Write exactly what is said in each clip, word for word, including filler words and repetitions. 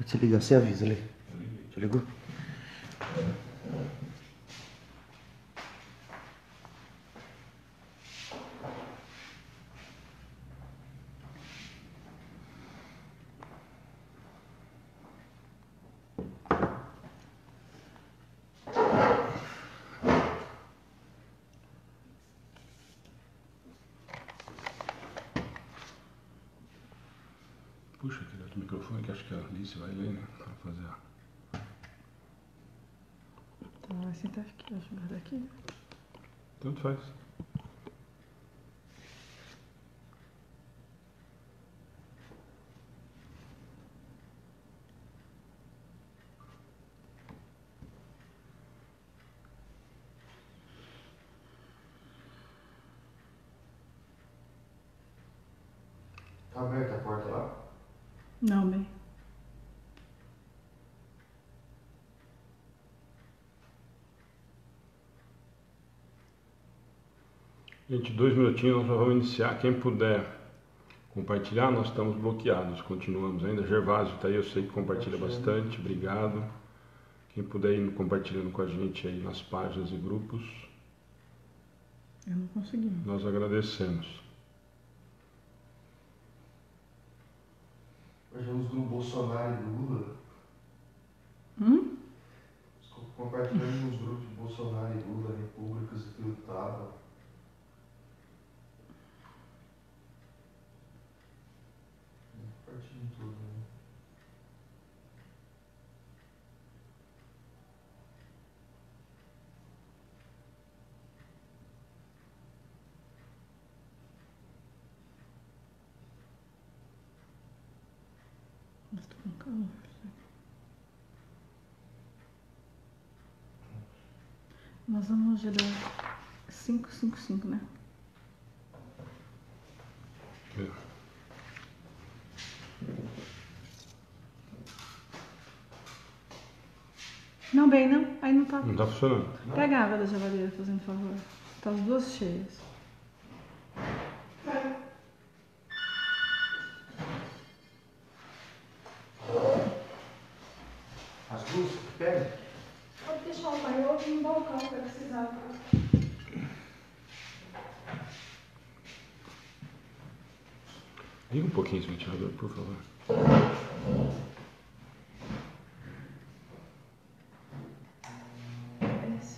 Pode se ligar, você avisa ali. Já ligou? Puxa aquele outro microfone que acho que a Alice vai ler, né? Pra fazer a... Então vai sentar aqui, acho que daqui. Tanto faz. Tá aberta a porta lá? Não, bem. Gente, dois minutinhos, nós já vamos iniciar. Quem puder compartilhar, nós estamos bloqueados, continuamos ainda. Gervásio está aí, eu sei que compartilha bastante, obrigado. Quem puder ir compartilhando com a gente aí nas páginas e grupos, Eu não consegui. nós agradecemos. Hoje vamos no Bolsonaro e Lula. Hum? Compartilhando nos grupos de Bolsonaro e Lula, repúblicas e que eu tava. Compartilhando tudo, né? Eu tô com calor. Nós vamos hoje dar cinco, cinco, cinco, né? É. Não, bem, não. Aí não tá. Não está funcionando. Pega a água da geladeira, fazendo favor. Tá as duas cheias. As luzes, pega. Pode deixar o pai, eu vim no balcão pra precisar. Liga um pouquinho esse ventilador, por favor. Esse.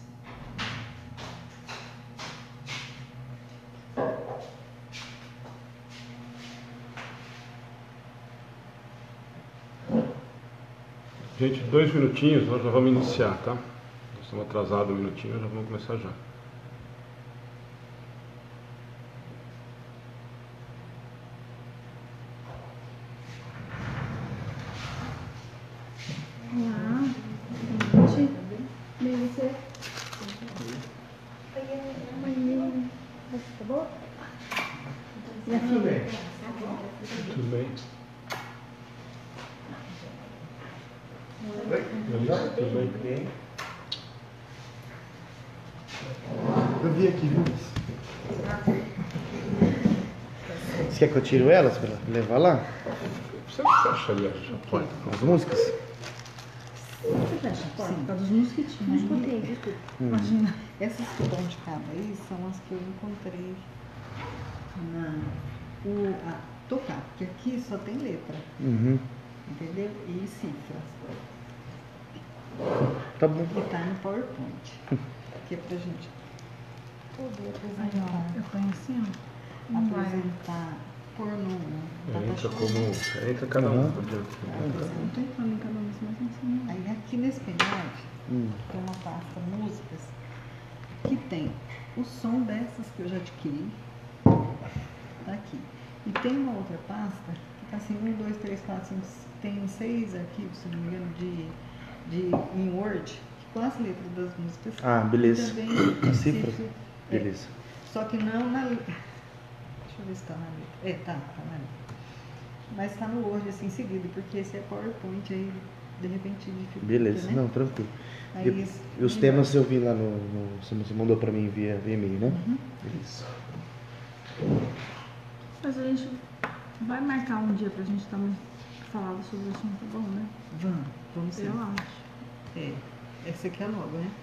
Gente, dois minutinhos, nós já vamos iniciar, tá? Nós estamos atrasados um minutinho, nós já vamos começar já. Olá. Boa noite. Bem, você? Mãe, tá bom? E a filha? Tudo bem? Oi? Tudo bem? Bem. Eu vi aqui, viu? Você quer que eu tire elas pra levar lá? Você fecha ali a porta. As músicas? Você fecha a porta? Por causa dos mosquitinhos. Escutei, desculpa. Imagina. Essas que estão de cabo aí são as que eu encontrei na o, a, tocar, porque aqui só tem letra, Uhum. entendeu? E cifras. Tá bom. E tá no PowerPoint, que é pra gente poder Aí, apresentar. ó, eu ponho assim, ó. Não vai. Apresentar, pôr no... É, entra como. Entra cada um. por diante. Não tem plano em cada um, mas assim. Aí aqui nesse pendrive Hum. tem uma pasta músicas que tem o som dessas que eu já adquiri, tá aqui. E tem uma outra pasta que tá assim, um, dois, três, quatro, cinco, tem seis arquivos, se não me engano, de, de, em Word, com as letras das músicas. Ah, beleza. Também A cifra? cifra. É. Beleza. Só que não na letra. Deixa eu ver se tá na letra. É, tá, tá na letra. Mas tá no Word assim seguido, porque esse é PowerPoint aí, de repente dificulta, Beleza, né? não, tranquilo. Aí E, esse- e os melhor. temas eu vi lá no, no. Você mandou pra mim via, via e-mail, né? Uhum. Beleza. Mas a gente vai marcar um dia pra gente estar falado sobre o assunto bom, né? Vamos, vamos sim. Eu acho. É, essa aqui é logo, né?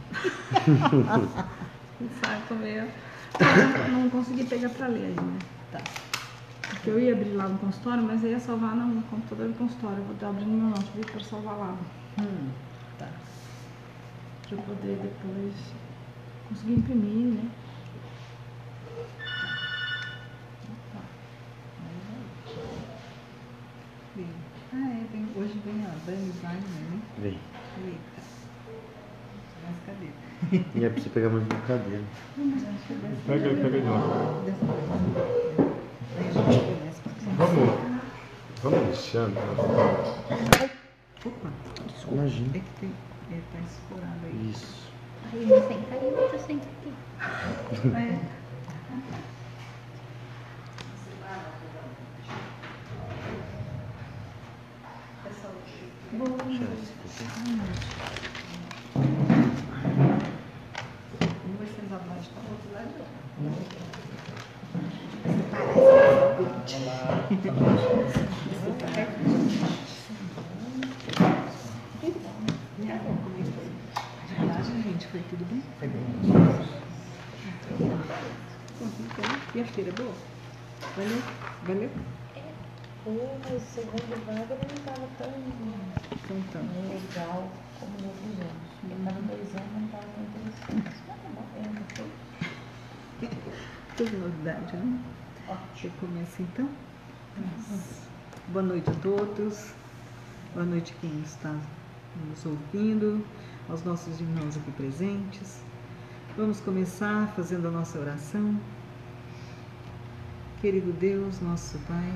Saco meu. Eu não consegui pegar pra ler ainda. Tá. Porque eu ia abrir lá no consultório, mas eu ia salvar no computador do consultório. Eu vou estar abrindo meu notebook para salvar lá. Hum, tá. Pra eu poder depois conseguir imprimir, né? Ah, é, vem, hoje vem a Dani Wagner, né? Vem. Eita. Mas cadê? E é pra você pegar mais uma cadeira. Pega aí, pega aí de lá. Dessa vez. Aí a gente começa. Vamos, vamos iniciando. Opa, Imagina. é que tem. É, tá escorado aí. Isso. Aí ele senta aí, você senta aqui. É. Um vai sentar mais para o outro lado. Viagem, gente, foi tudo bem? Foi bem. E a feira, boa? Valeu? Valeu? O segundo Wagner não estava tão Então, tá. legal como nos outros anos. Porque cada dois anos não estava tão interessante. Mas tá bom, eu não foi. Tudo novidade, né? Ótimo. Você começa então? Boa noite a todos. Boa noite a quem está nos ouvindo, aos nossos irmãos aqui presentes. Vamos começar fazendo a nossa oração. Querido Deus, nosso Pai,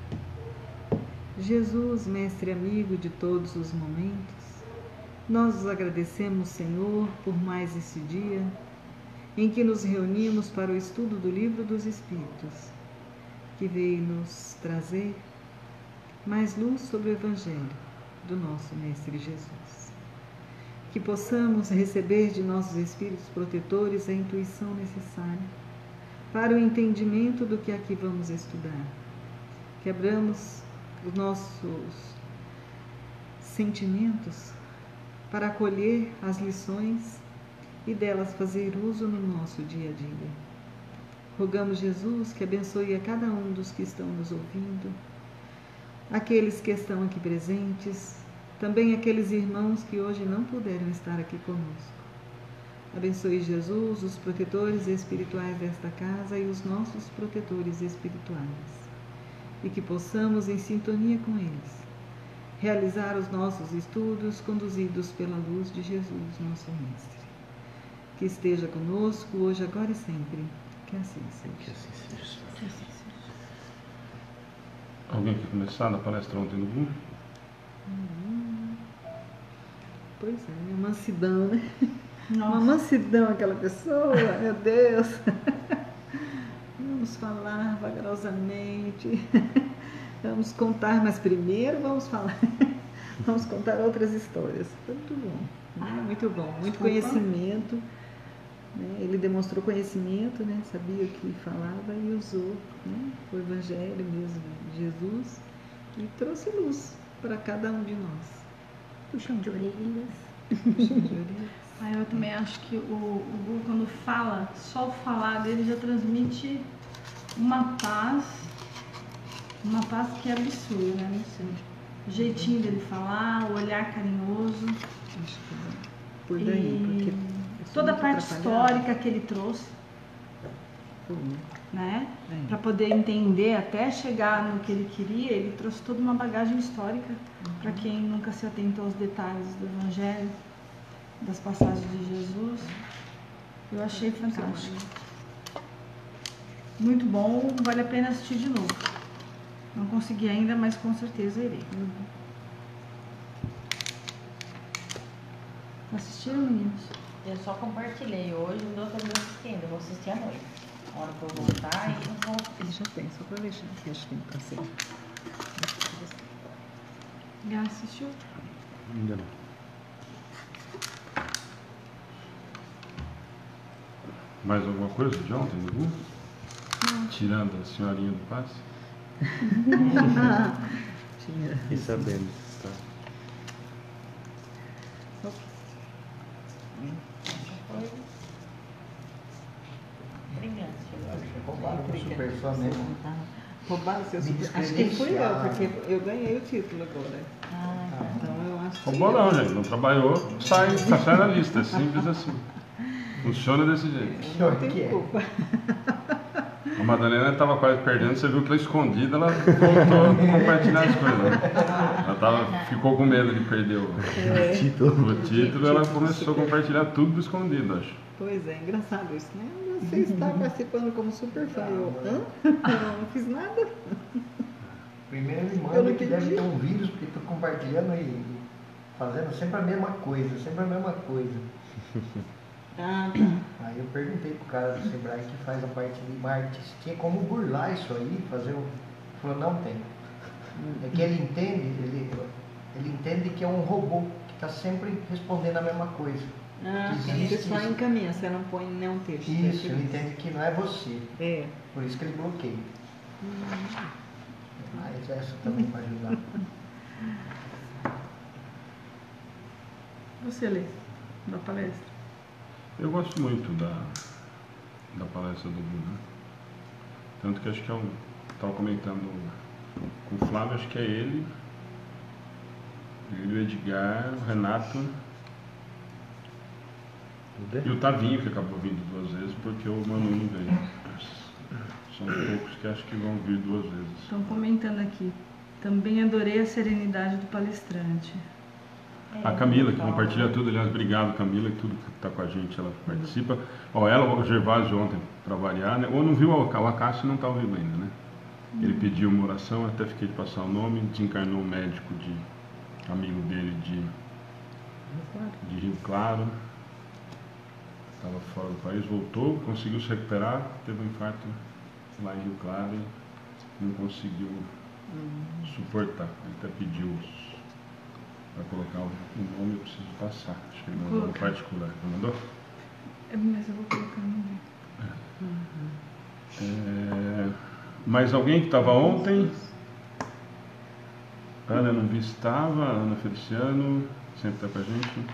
Jesus, mestre amigo de todos os momentos, nós os agradecemos, Senhor, por mais esse dia em que nos reunimos para o estudo do Livro dos Espíritos, que veio nos trazer mais luz sobre o Evangelho do nosso Mestre Jesus. Que possamos receber de nossos Espíritos protetores a intuição necessária para o entendimento do que aqui vamos estudar. Que abramos os nossos sentimentos para acolher as lições e delas fazer uso no nosso dia a dia. Rogamos, Jesus, que abençoe a cada um dos que estão nos ouvindo, aqueles que estão aqui presentes, também aqueles irmãos que hoje não puderam estar aqui conosco. Abençoe, Jesus, os protetores espirituais desta casa e os nossos protetores espirituais, e que possamos, em sintonia com eles, realizar os nossos estudos conduzidos pela luz de Jesus, nosso Mestre. Que esteja conosco hoje, agora e sempre. Que assim seja. Que assim seja. Que assim seja. Alguém quer começar na palestra ontem no Google? Hum, pois é, uma mansidão, né? Uma Nossa. mansidão aquela pessoa, meu Deus. Vamos falar vagarosamente. Vamos contar, mas primeiro vamos falar. Vamos contar outras histórias. Muito bom, né? Muito bom, muito conhecimento. Né? Ele demonstrou conhecimento, né? Sabia o que falava e usou, né? O Evangelho mesmo de Jesus e trouxe luz para cada um de nós. Puxão de orelhas. Puxão de orelha. Ah, eu também acho que o, o Gu, quando fala, só o falar dele já transmite uma paz, uma paz que é absurda, né? Não sei. O jeitinho dele falar, o olhar carinhoso. Acho que é por daí, E porque eu sou toda a muito parte atrapalhada. histórica que ele trouxe, Foi, né? né? É. Para poder entender até chegar no que ele queria, ele trouxe toda uma bagagem histórica para quem nunca se atentou aos detalhes do Evangelho, das passagens de Jesus. Eu achei fantástico. Muito bom, vale a pena assistir de novo. Não consegui ainda, mas com certeza irei. Assistiram, meninos? Eu só compartilhei hoje, não deu tempo de assistir ainda, eu vou assistir à noite. Na hora que eu voltar, e eu vou. Ele já tem, só para deixar aqui, acho que não está sem. Já assistiu? Ainda não. Mais alguma coisa de ontem no Google? Tirando a senhorinha do passe? Tinha. Fiquei sabendo. Tá. Foi brilhante. Roubaram o super fã mesmo. Roubaram seu Me super. Acho que fui eu, descredenciaram. porque eu ganhei o título agora. Ah, tá. Então eu acho que. Roubou não, gente. Não trabalhou, sai, tá sai na lista. É simples assim. Funciona desse jeito. Eu não Que tenho é? culpa. A Madalena estava quase perdendo, você viu que ela escondida, ela voltou a compartilhar as coisas. Né? Ela tava, ficou com medo de perder o, É, Título. o título, ela começou a compartilhar tudo escondido, acho. pois é, engraçado isso, né? Você está participando como super fã. Eu, hã? Eu não fiz nada. Primeiro ele Eu manda não que deve pedi. ter um vírus, porque tô compartilhando e fazendo sempre a mesma coisa, sempre a mesma coisa. Ah, tá. Aí eu perguntei pro cara do Sebrae que faz a parte de marketing se tinha como burlar isso aí, fazer o. Ele falou, não tem. É que ele entende, ele, ele entende que é um robô que está sempre respondendo a mesma coisa. Ah, tá. Existe Você só isso. encaminha, você não põe nenhum texto. Isso, ele entende que não é você. É. Por isso que ele bloqueia. Mas essa também vai ajudar. Você lê da palestra. Eu gosto muito da, da palestra do Bruno. Tanto que acho que é um. Estava comentando com o Flávio, acho que é ele, ele, o Edgar, o Renato e o Tavinho, que acabou vindo duas vezes, porque o Manu não veio. São poucos que acho que vão vir duas vezes. Estão comentando aqui. Também adorei a serenidade do palestrante. A Camila, que compartilha tudo, aliás, obrigado Camila, que tudo que está com a gente, ela participa. Ó, ela, o Gervásio ontem, para variar, né? Ou não viu, o Acácio não está ao vivo ainda, né? Ele pediu uma oração, até fiquei de passar o nome, desencarnou um médico de amigo dele de, de Rio Claro, estava fora do país, voltou, conseguiu se recuperar, teve um infarto lá em Rio Claro e não conseguiu suportar. Ele até pediu para colocar o nome, eu preciso passar. Acho que ele mandou no Colocar. particular. Ele mandou? É, mas eu vou colocar no É, mais alguém que estava ontem? Ana não vi se estava, Ana Feliciano, sempre está com a gente.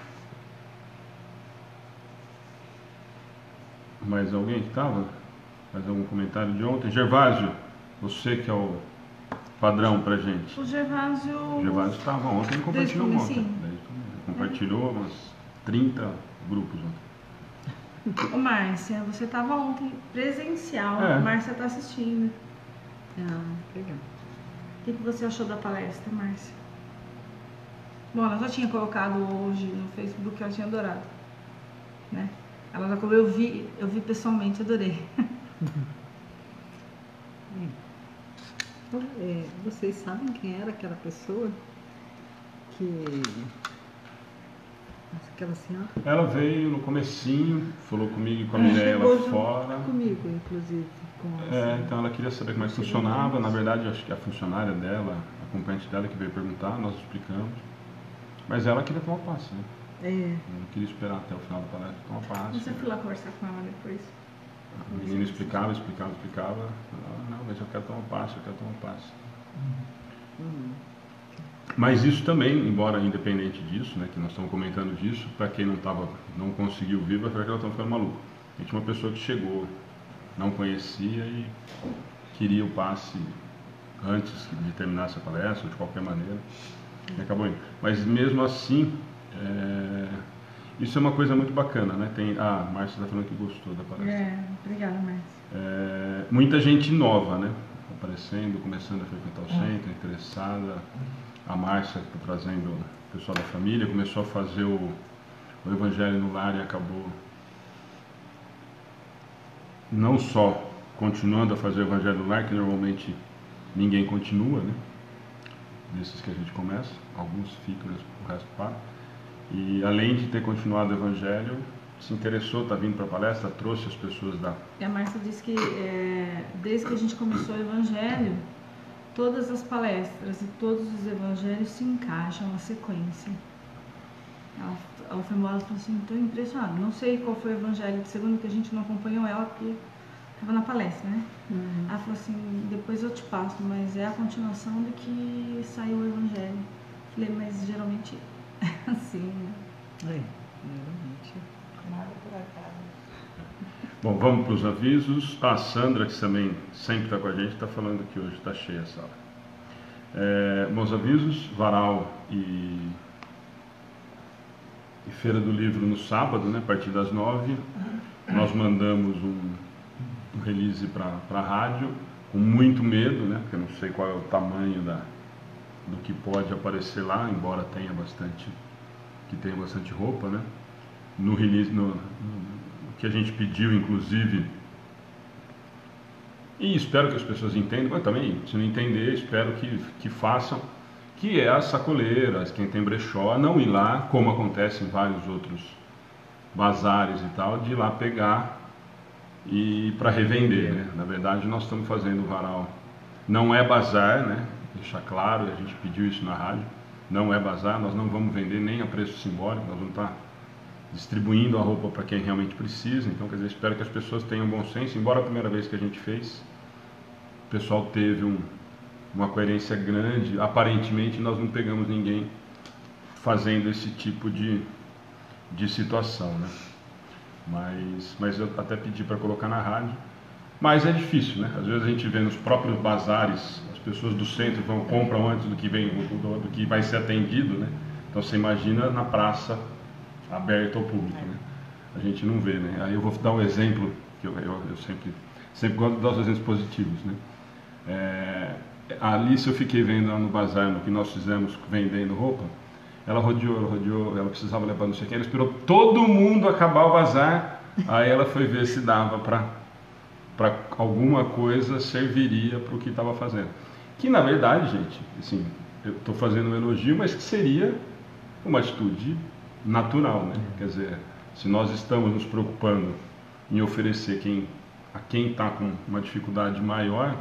Mais alguém que estava? Mais algum comentário de ontem? Gervásio, você que é o padrão pra gente. O Gervásio. O Gervásio estava ontem, ele compartilhou Desde o ontem. comecinho. Desde o começo. Ele compartilhou umas trinta grupos ontem. Ô Márcia, você estava ontem presencial. É. A Márcia está assistindo. Ah, legal. O que, que você achou da palestra, Márcia? Bom, ela já tinha colocado hoje no Facebook que ela tinha adorado. Né? Ela já colocou, eu vi, eu vi pessoalmente, adorei. É, vocês sabem quem era aquela pessoa que. Aquela senhora? Ela veio no comecinho, falou comigo e com a Ela Mireia chegou lá junto fora. Comigo, inclusive. Com É, essa- então ela queria saber como é que funcionava. Na verdade, acho que a funcionária dela, a acompanhante dela que veio perguntar, nós explicamos. Mas ela queria tomar passe, né? É, Eu não queria esperar até o final da palestra tomar passe. Você foi lá conversar com ela depois? A menina explicava, explicava, explicava. Ela, não, mas eu quero tomar passe, eu quero tomar passe. hum, Mas isso também, embora independente disso, né, que nós estamos comentando disso, para quem não tava, não conseguiu vir, vai falar que ela está ficando maluca. A gente tinha uma pessoa que chegou, não conhecia e queria o passe antes de terminar essa palestra, de qualquer maneira, e acabou indo. Mas mesmo assim, é, isso é uma coisa muito bacana, né? Tem, ah, a Márcia está falando que gostou da palestra. É, obrigada, Márcia. É, muita gente nova, né? Aparecendo, começando a frequentar o centro, interessada. A Márcia que está trazendo o pessoal da família, começou a fazer o, o Evangelho no Lar e acabou não só continuando a fazer o Evangelho no Lar, que normalmente ninguém continua, né? Desses que a gente começa, alguns ficam, o resto para. E além de ter continuado o Evangelho, se interessou, está vindo para a palestra, trouxe as pessoas da... E a Márcia disse que é, desde que a gente começou o Evangelho, todas as palestras e todos os evangelhos se encaixam na sequência. Ela, ela foi embora e falou assim, estou impressionada. Não sei qual foi o evangelho de segunda, que a gente não acompanhou ela, porque tava na palestra, né? Uhum. Ela falou assim, depois eu te passo, mas é a continuação do que saiu o Evangelho. Falei, mas geralmente é assim, né? É, realmente. Nada por acaso. Bom, vamos para os avisos. A Sandra, que também sempre está com a gente, está falando que hoje está cheia a sala. É, bons avisos, Varal e, e Feira do Livro no sábado, né, a partir das nove. Nós mandamos um, um release para a rádio, com muito medo, né, porque eu não sei qual é o tamanho da, do que pode aparecer lá, embora tenha bastante, que tenha bastante roupa, né. No release, no, no que a gente pediu, inclusive, e espero que as pessoas entendam, mas também, se não entender, espero que, que façam, que é as sacoleiras, quem tem brechó, não ir lá, como acontece em vários outros bazares e tal, de ir lá pegar e para revender, né? Na verdade, nós estamos fazendo o varal, não é bazar, né? Deixar claro, a gente pediu isso na rádio, não é bazar, nós não vamos vender nem a preço simbólico, nós vamos estar distribuindo a roupa para quem realmente precisa. Então, quer dizer, espero que as pessoas tenham bom senso, embora a primeira vez que a gente fez, o pessoal teve um, uma coerência grande, aparentemente nós não pegamos ninguém fazendo esse tipo de, de situação, né? Mas, mas eu até pedi para colocar na rádio, mas é difícil, né? Às vezes a gente vê nos próprios bazares, as pessoas do centro vão, compram antes do que, vem, do, do que vai ser atendido, né? Então você imagina na praça aberto ao público, né? A gente não vê, né? Aí eu vou dar um exemplo, que eu, eu, eu sempre, sempre gosto de dar os exemplos positivos, né? É, a Alice eu fiquei vendo lá no bazar, no que nós fizemos vendendo roupa, ela rodeou, ela rodeou, ela precisava levar não sei quem, ela esperou todo mundo acabar o bazar, aí ela foi ver se dava para para alguma coisa serviria para o que estava fazendo. Que na verdade, gente, assim, eu estou fazendo um elogio, mas que seria uma atitude natural, né? Quer dizer, se nós estamos nos preocupando em oferecer quem, a quem está com uma dificuldade maior,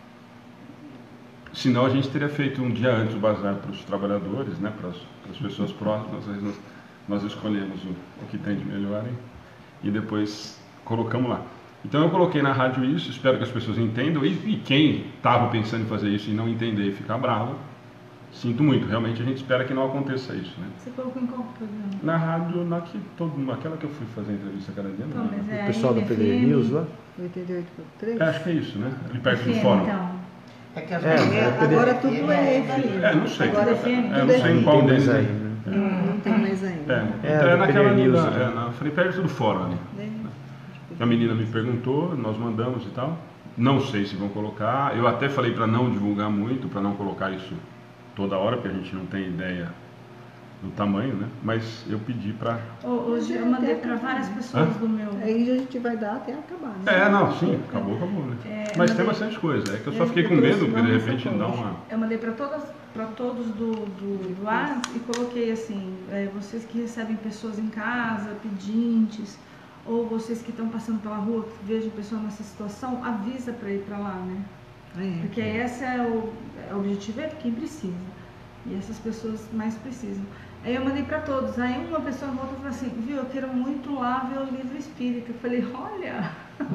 senão a gente teria feito um dia antes o bazar para os trabalhadores, né? Para as, para as pessoas próximas, nós, nós escolhemos o, o que tem de melhor, hein? E depois colocamos lá. Então eu coloquei na rádio isso, espero que as pessoas entendam, e, e quem estava pensando em fazer isso e não entender e ficar bravo, sinto muito, realmente a gente espera que não aconteça isso, né? Você colocou em qual programa? Na rádio, na que, todo, naquela que eu fui fazer entrevista cada dia, Então, não, mas né? é O pessoal a do P D News lá? oitenta e oito ponto três? É, acho que é isso, né? Ali perto do F M, fórum. então. É que as É, pessoas- é, Agora tudo é F M. É, não sei. Agora é, F M, é, tudo não é sei em Não qual tem mais deles. aí, É, né? Não, não tem mais ainda. é, É, então é do naquela ali, News, na, né? é, na, falei perto do fórum ali. A menina me perguntou, nós mandamos e tal. Não sei se vão colocar. Eu até falei para não divulgar muito, para não colocar isso toda hora, porque a gente não tem ideia do tamanho, né? Mas eu pedi para... Hoje eu mandei para várias pessoas Hã? do meu. Aí a gente vai dar até acabar, né? É, não, sim, acabou, acabou, né? É, Mas mandei- tem bastante coisa. É que eu só É, fiquei eu com trouxe medo, porque de uma repente dá sacola. uma... Eu mandei para todas, para todos do, do, do ar e coloquei assim, é, vocês que recebem pessoas em casa, pedintes, ou vocês que estão passando pela rua, que vejam pessoa nessa situação, avisa para ir para lá, né? É. Porque esse é o, é o objetivo, é quem precisa. E essas pessoas mais precisam. Aí eu mandei para todos. Aí uma pessoa volta e falou assim, viu, eu quero muito lá ver o livro espírita. Eu falei, olha...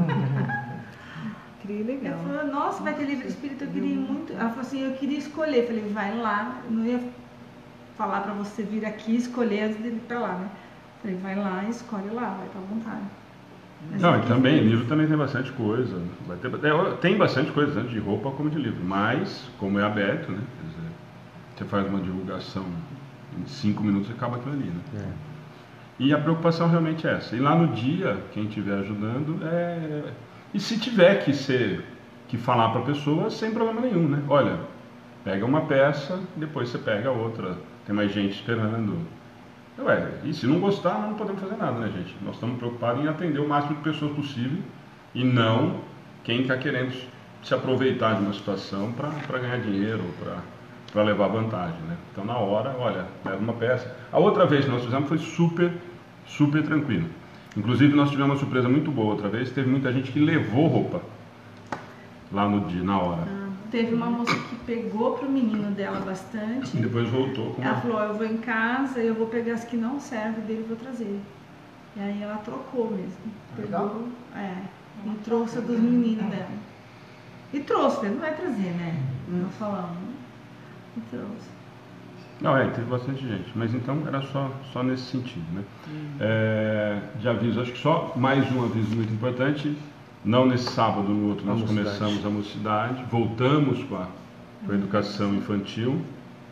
Que Ela legal. falou, nossa, vai ter livro espírita, eu queria muito. Ela falou assim, eu queria escolher. Eu falei, vai lá, eu não ia falar pra você vir aqui escolher antes de ir pra lá, né? Eu falei, vai lá e escolhe lá, vai estar à vontade. Mas Não, eu e quis também, ver. livro também tem bastante coisa. Vai ter, é, tem bastante coisa, tanto de roupa como de livro. Mas, como é aberto, né? Quer dizer, você faz uma divulgação em cinco minutos e acaba aquilo ali, né? É. E a preocupação realmente é essa. E lá no dia, quem estiver ajudando, é... E se tiver que ser, que falar para a pessoa, sem problema nenhum, né? Olha, pega uma peça, depois você pega outra. Tem mais gente esperando. Ué, e se não gostar, nós não podemos fazer nada, né, gente? Nós estamos preocupados em atender o máximo de pessoas possível e não quem está querendo se aproveitar de uma situação para ganhar dinheiro, para levar vantagem, né? Então, na hora, olha, leva uma peça. A outra vez que nós fizemos foi super, super tranquilo. Inclusive, nós tivemos uma surpresa muito boa outra vez. Teve muita gente que levou roupa lá no dia, na hora. Teve uma moça que pegou pro menino dela bastante. E depois voltou com Ela uma... falou, ó, eu vou em casa, eu vou pegar as que não servem dele e vou trazer. E aí ela trocou mesmo. Legal. Pegou, é, E trouxe a dos meninos dela. E trouxe, ele não vai trazer, né? Não falando. E trouxe. Não, é, teve bastante gente, mas então era só, só nesse sentido, né? É, de aviso, acho que só mais um aviso muito importante, não nesse sábado, no outro, nós A mocidade. começamos a mocidade, voltamos com a, com a educação infantil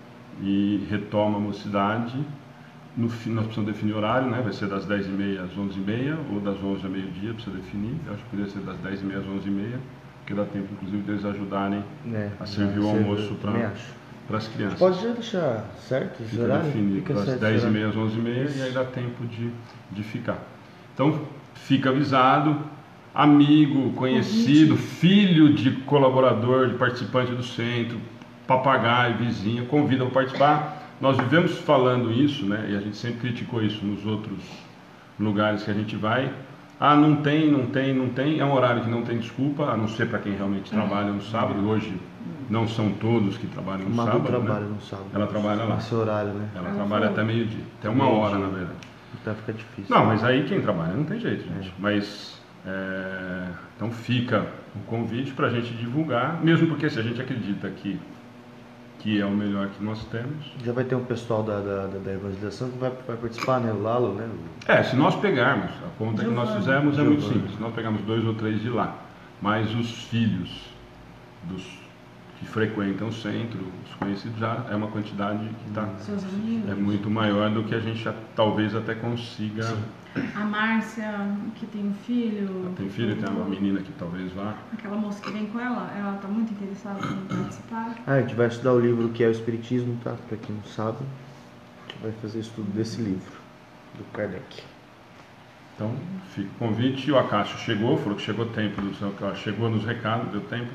e retoma a mocidade. No fim, nós precisamos definir horário, né? Vai ser das dez e meia às onze e meia, ou das onze ao meio-dia, precisa definir. Eu acho que poderia ser das dez e meia às onze e meia, porque dá tempo, inclusive, deles ajudarem É, a servir o serve- almoço também para acho. as crianças. Pode já deixar certo esse Fica horário? definido Fica das certo dez e esse meia às onze e meia e aí dá tempo de, de ficar. Então, fica avisado, amigo, conhecido, filho de colaborador, de participante do centro, papagaio, vizinho, convida para participar. Nós vivemos falando isso, né? E a gente sempre criticou isso nos outros lugares que a gente vai. Ah, não tem, não tem, não tem. É um horário que não tem desculpa, a não ser para quem realmente trabalha no sábado. Hoje não são todos que trabalham O no Madu sábado, trabalha né? no sábado. Ela trabalha lá. Nesse horário, né? Ela Ela trabalha falou. até meio-dia, até uma Meio-dia. hora, na verdade. Então fica difícil. Não, mas aí quem trabalha não tem jeito, gente. Mas, é, então fica o convite para a gente divulgar, mesmo porque se a gente acredita que, que é o melhor que nós temos. Já vai ter um pessoal da, da, da, da evangelização que vai, vai participar, né? O Lalo, né? O- É, se nós pegarmos, a conta que nós Giovana. fizemos é muito Giovana. simples. Se nós pegamos dois ou três de lá, mas os filhos dos que frequentam o centro, os conhecidos, já é uma quantidade que está Seus amigos. é muito maior do que a gente já, talvez até consiga. A Márcia, que tem um filho. Tem filho, tem uma menina que talvez vá. Aquela moça que vem com ela, ela tá muito interessada em participar. Ah, a gente vai estudar o livro que é o Espiritismo, tá? Pra quem não sabe. A gente vai fazer estudo desse livro, do Kardec. Então, fica o convite. O Acácio chegou, falou que chegou tempo, do seu, chegou nos recados, deu tempo.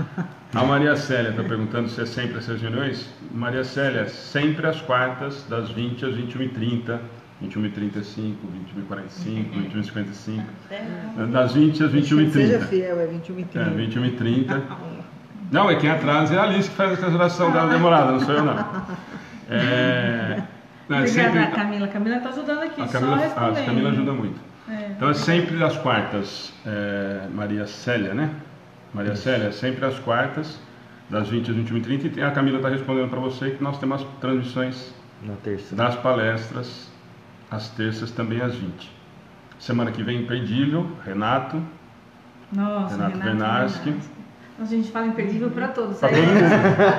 A Maria Célia está perguntando se é sempre essas reuniões. Maria Célia, sempre às quartas, das vinte às vinte e uma e trinta, vinte e uma e trinta e cinco, vinte e uma e quarenta e cinco, vinte e uma e cinquenta e cinco, das vinte às vinte e uma e Seja trinta. fiel, é vinte e uma e É, trinta. vinte e uma e trinta. Não, é quem atrasa é a Alice que faz a oração dela demorada, não sou eu não. É, não, é Obrigada, sempre- Camila. Camila tá ajudando aqui, A só Camila, respondendo. a Camila ajuda muito. É. Então é sempre às quartas, é, Maria Célia, né? Maria Célia, é sempre às quartas, das vinte às vinte e uma e trinta. E tem- a Camila está respondendo para você que nós temos as transmissões Na terça. das palestras, às terças também às vinte. Semana que vem, Imperdível, Renato. Nossa, Renato Renato Bernarski. Bernarski. A gente fala imperdível para todos. Pra aí. todo mundo.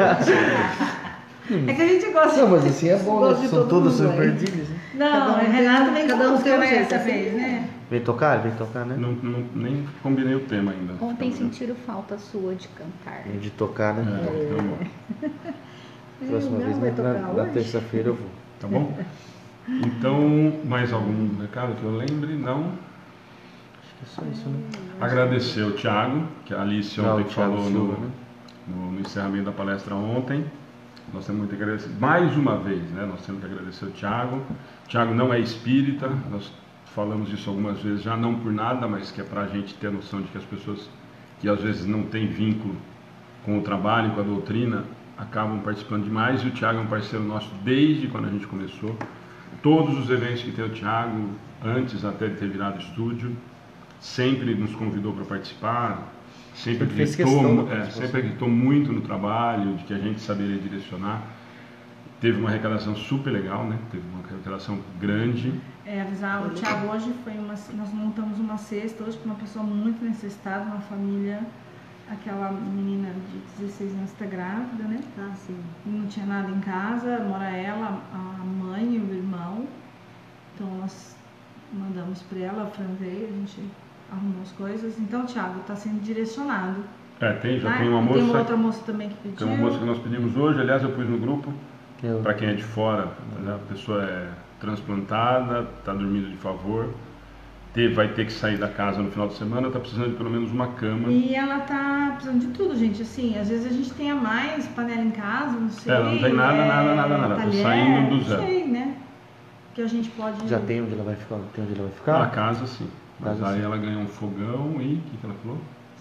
É que a gente gosta. Não, mas assim é bom, Gosto né? de São todo todos mundo, né? imperdíveis, né? Não, Cada um tem- Renato vem cada com um o tem um tema jeito, dessa assim. vez, né? Vem tocar? Vem tocar, né? Não, não- nem combinei o tema ainda. Ontem Então, sentiram falta sua de cantar. De tocar, né? É, então, bom. Próxima Não vez, vai na, tocar na hoje? terça-feira eu vou. Tá bom? Então, mais algum recado que eu lembre? Não? Acho que é só isso, né? Agradecer o Thiago, que a Alice Ah, o ontem Thiago falou Silva, no, né? no, no encerramento da palestra ontem. Nós temos muito que agradecer. Mais uma vez, né? Nós temos que agradecer o Thiago. O Thiago não é espírita, nós falamos isso algumas vezes, já não por nada, mas que é para a gente ter a noção de que as pessoas que às vezes não têm vínculo com o trabalho, com a doutrina, acabam participando demais. E o Thiago é um parceiro nosso desde quando a gente começou. Todos os eventos que tem o Thiago, antes até de ter virado estúdio, sempre nos convidou para participar, sempre Sempre fez acreditou, questão da é, participação. sempre acreditou muito no trabalho, de que a gente saberia direcionar. Teve uma arrecadação super legal, né? Teve uma arrecadação grande. É, avisar, o Thiago hoje foi uma. Nós montamos uma cesta hoje para uma pessoa muito necessitada, uma família. Aquela menina de dezesseis anos está grávida, né? Ah, sim. Não tinha nada em casa, mora ela, a mãe e o irmão. Então nós mandamos para ela, a Fran veio, a gente arrumou as coisas. Então, Thiago, está sendo direcionado. É, tem, já né? tem uma E moça. Tem uma outra moça também que pediu. Tem uma moça que nós pedimos hoje, aliás, eu pus no grupo. Eu, Para quem é de fora, né, a pessoa é transplantada, está dormindo de favor, teve, vai ter que sair da casa no final de semana, está precisando de pelo menos uma cama. E ela tá precisando de tudo, gente. Assim, às vezes a gente tem a mais panela em casa, não sei. Ela não tem nada, é, nada, nada, nada. Tá talher, saindo do não zero. sei, né? Que a gente pode. já tem onde ela vai ficar? Tem onde ela vai Na ficar? casa, sim. Mas Casa, aí sim. ela ganhou um fogão e o que, que ela falou? Só.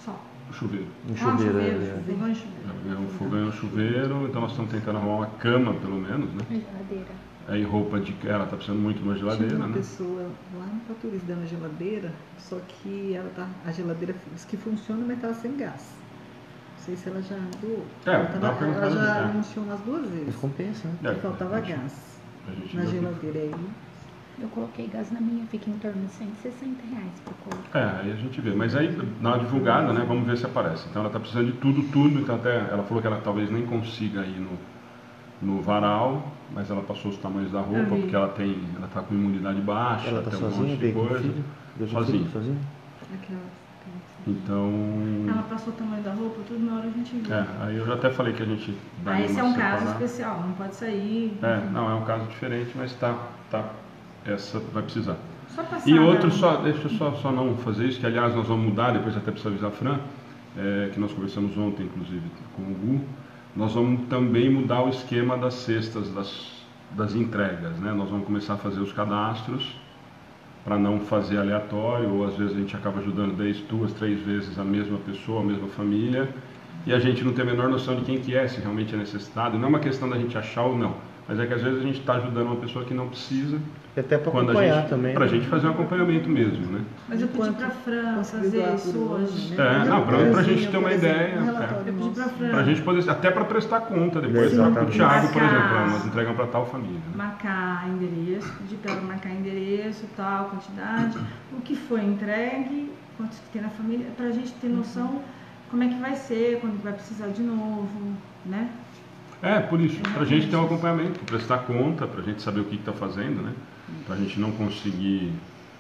O chuveiro. Um Ah, chuveiro. chuveiro, é, fogão e chuveiro. É um fogão e um chuveiro, então nós estamos tentando arrumar uma cama, pelo menos, né? Geladeira. Aí roupa de... Ela está precisando muito de uma Tinha geladeira, uma né? pessoa lá no Paturiz dando a geladeira, só que ela tá, a geladeira diz que funciona, mas estava sem gás. Não sei se ela já doou. É, ela, dá tava- pra perguntar, ela já é. anunciou umas duas Mas vezes. compensa, né? É, que faltava a gente- gás a gente na viu que- geladeira aí. Eu coloquei gás na minha, fica em torno de cento e sessenta reais por colocar. É, aí a gente vê. Mas aí, na divulgada, né, vamos ver se aparece. Então ela está precisando de tudo, tudo. Então até ela falou que ela talvez nem consiga ir no, no varal, mas ela passou os tamanhos da Eu roupa, vi. porque ela tem, ela está com imunidade baixa, Ela tá tem um sozinha, monte de veio com o coisa. filho? Veio com o Sozinha. filho sozinha? Aquela, Então, Ela passou o tamanho da roupa, tudo na hora a gente viu. é, aí eu já até falei que a gente Ah, daria esse é uma um caso separada. especial, não pode sair. É, não, é um caso diferente, mas tá, tá, essa vai precisar. Só passar. E outro, né? só, deixa eu só, só não fazer isso, que aliás nós vamos mudar, depois até precisa avisar a Fran, é, que nós conversamos ontem, inclusive, com o Gu, nós vamos também mudar o esquema das cestas, das, das entregas, né? Nós vamos começar a fazer os cadastros, para não fazer aleatório, ou às vezes a gente acaba ajudando dez, duas, três vezes a mesma pessoa, a mesma família, e a gente não tem a menor noção de quem que é, se realmente é necessitado. Não é uma questão da gente achar ou não, mas é que às vezes a gente está ajudando uma pessoa que não precisa, E até para quando a acompanhar gente, também. pra né? gente fazer um acompanhamento mesmo, né? Mas eu pedi pra Fran conseguir fazer doar isso por hoje. né? É, não, pra- pra gente ter uma Por exemplo, ideia, um é. relatório Eu pedi pra nosso. Fran Pra gente poder, até para prestar conta depois, Sim. para o Exatamente. Thiago, por Marcar. exemplo, ah, nós entregamos para tal família. Né? marcar endereço, pedir pra ela marcar endereço, tal, quantidade, o que foi entregue, quantos que tem na família, pra gente ter noção como é que vai ser, quando que vai precisar de novo, né? É, por isso, para a gente ter um acompanhamento, prestar conta, para a gente saber o que está fazendo, né? Para a gente não conseguir...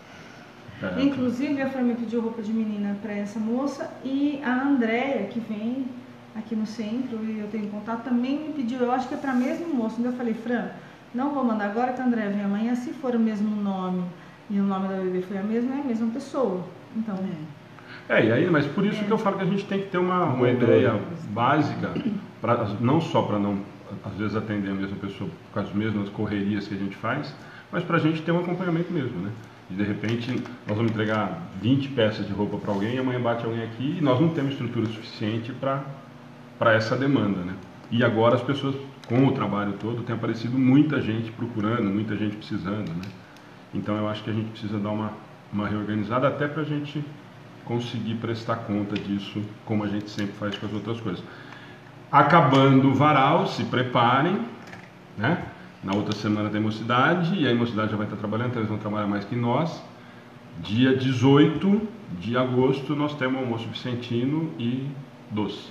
é, Inclusive, a Fran me pediu roupa de menina para essa moça e a Andréia, que vem aqui no centro e eu tenho contato, também me pediu, eu acho que é para mesmo moço. Então eu falei, Fran, não vou mandar agora que a Andréia vem amanhã, se for o mesmo nome e o nome da bebê foi a mesma, é a mesma pessoa. Então, É, e aí, mas por isso que eu falo que a gente tem que ter uma, uma ideia básica, pra, não só para não, às vezes, atender a mesma pessoa com as mesmas correrias que a gente faz, mas para a gente ter um acompanhamento mesmo, né? E de repente nós vamos entregar vinte peças de roupa para alguém, e amanhã bate alguém aqui e nós não temos estrutura suficiente para essa demanda, né? E agora as pessoas, com o trabalho todo, tem aparecido muita gente procurando, muita gente precisando, né? Então eu acho que a gente precisa dar uma, uma reorganizada até para a gente conseguir prestar conta disso, como a gente sempre faz com as outras coisas. Acabando o varal, se preparem, né? Na outra semana tem Mocidade, e aí Mocidade já vai estar trabalhando, então eles vão trabalhar mais que nós. Dia dezoito de agosto nós temos almoço vicentino e doce.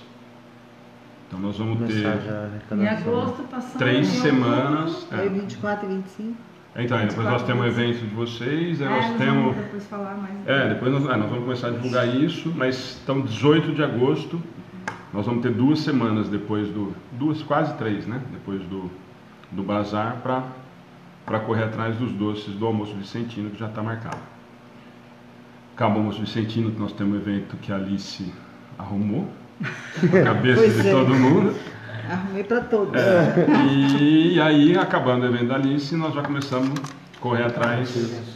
Então nós vamos Começar ter já a em arrecadação. agosto passando. três em semanas. Aí É. vinte e quatro e vinte e cinco. Então, aí depois nós temos o evento de vocês, aí É, nós nós temos... vamos depois falar mais. É, depois nós, é, nós vamos começar a divulgar isso, mas então dezoito de agosto, nós vamos ter duas semanas depois do, duas, quase três, né? Depois do, do bazar para para correr atrás dos doces do almoço vicentino que já está marcado. Acaba o almoço vicentino, nós temos um evento que a Alice arrumou, a cabeça Pois de é. todo mundo. Arrumei para todos. É, e aí, acabando o evento da Alice, nós já começamos a correr atrás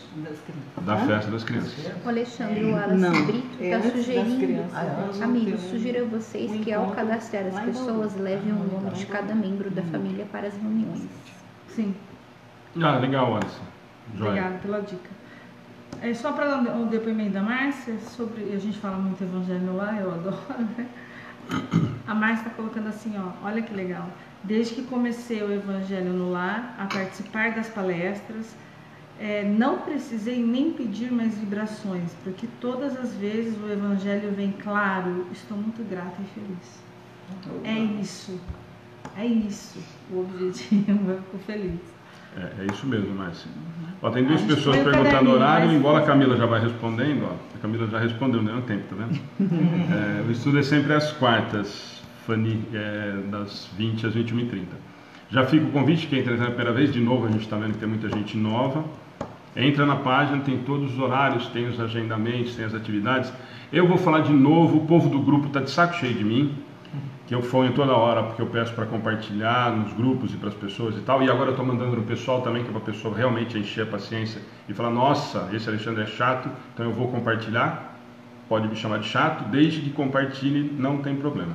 da festa das crianças. O Alexandre Wallace Não, Brito é está antes das sugerindo, crianças. Ah, Nós vamos amigos, ter um- sugiro a vocês um que ao encontro cadastrar as lá em pessoas Bauru. levem o nome de cada membro da família para as reuniões. Sim. Ah, legal, Alisson. Joia. Obrigada pela dica. É só para dar um depoimento da Márcia sobre. A gente fala muito evangelho lá, eu adoro, né? A Márcia está colocando assim, ó, olha que legal. Desde que comecei o Evangelho no Lar, a participar das palestras, é, não precisei nem pedir mais vibrações, porque todas as vezes o Evangelho vem claro. Estou muito grata e feliz. É isso. É isso o objetivo. Eu fico feliz. É, é isso mesmo, Márcia. Ó, tem duas A gente pessoas põe o perguntando caderninho, horário, mas- embora a Camila já vai respondendo, ó, a Camila já respondeu, não deu tempo, tá vendo? É, o estudo é sempre às quartas, Fanny, é, das vinte às vinte e uma e trinta. Já fica o convite, quem entra pela primeira vez, de novo, a gente está vendo que tem muita gente nova. Entra na página, tem todos os horários, tem os agendamentos, tem as atividades. Eu vou falar de novo, o povo do grupo está de saco cheio de mim, que eu fonho toda hora, porque eu peço para compartilhar nos grupos e para as pessoas e tal, e agora eu estou mandando no pessoal também, que é para a pessoa realmente encher a paciência e falar, nossa, esse Alexandre é chato, então eu vou compartilhar. pode me chamar de chato, desde que compartilhe, não tem problema.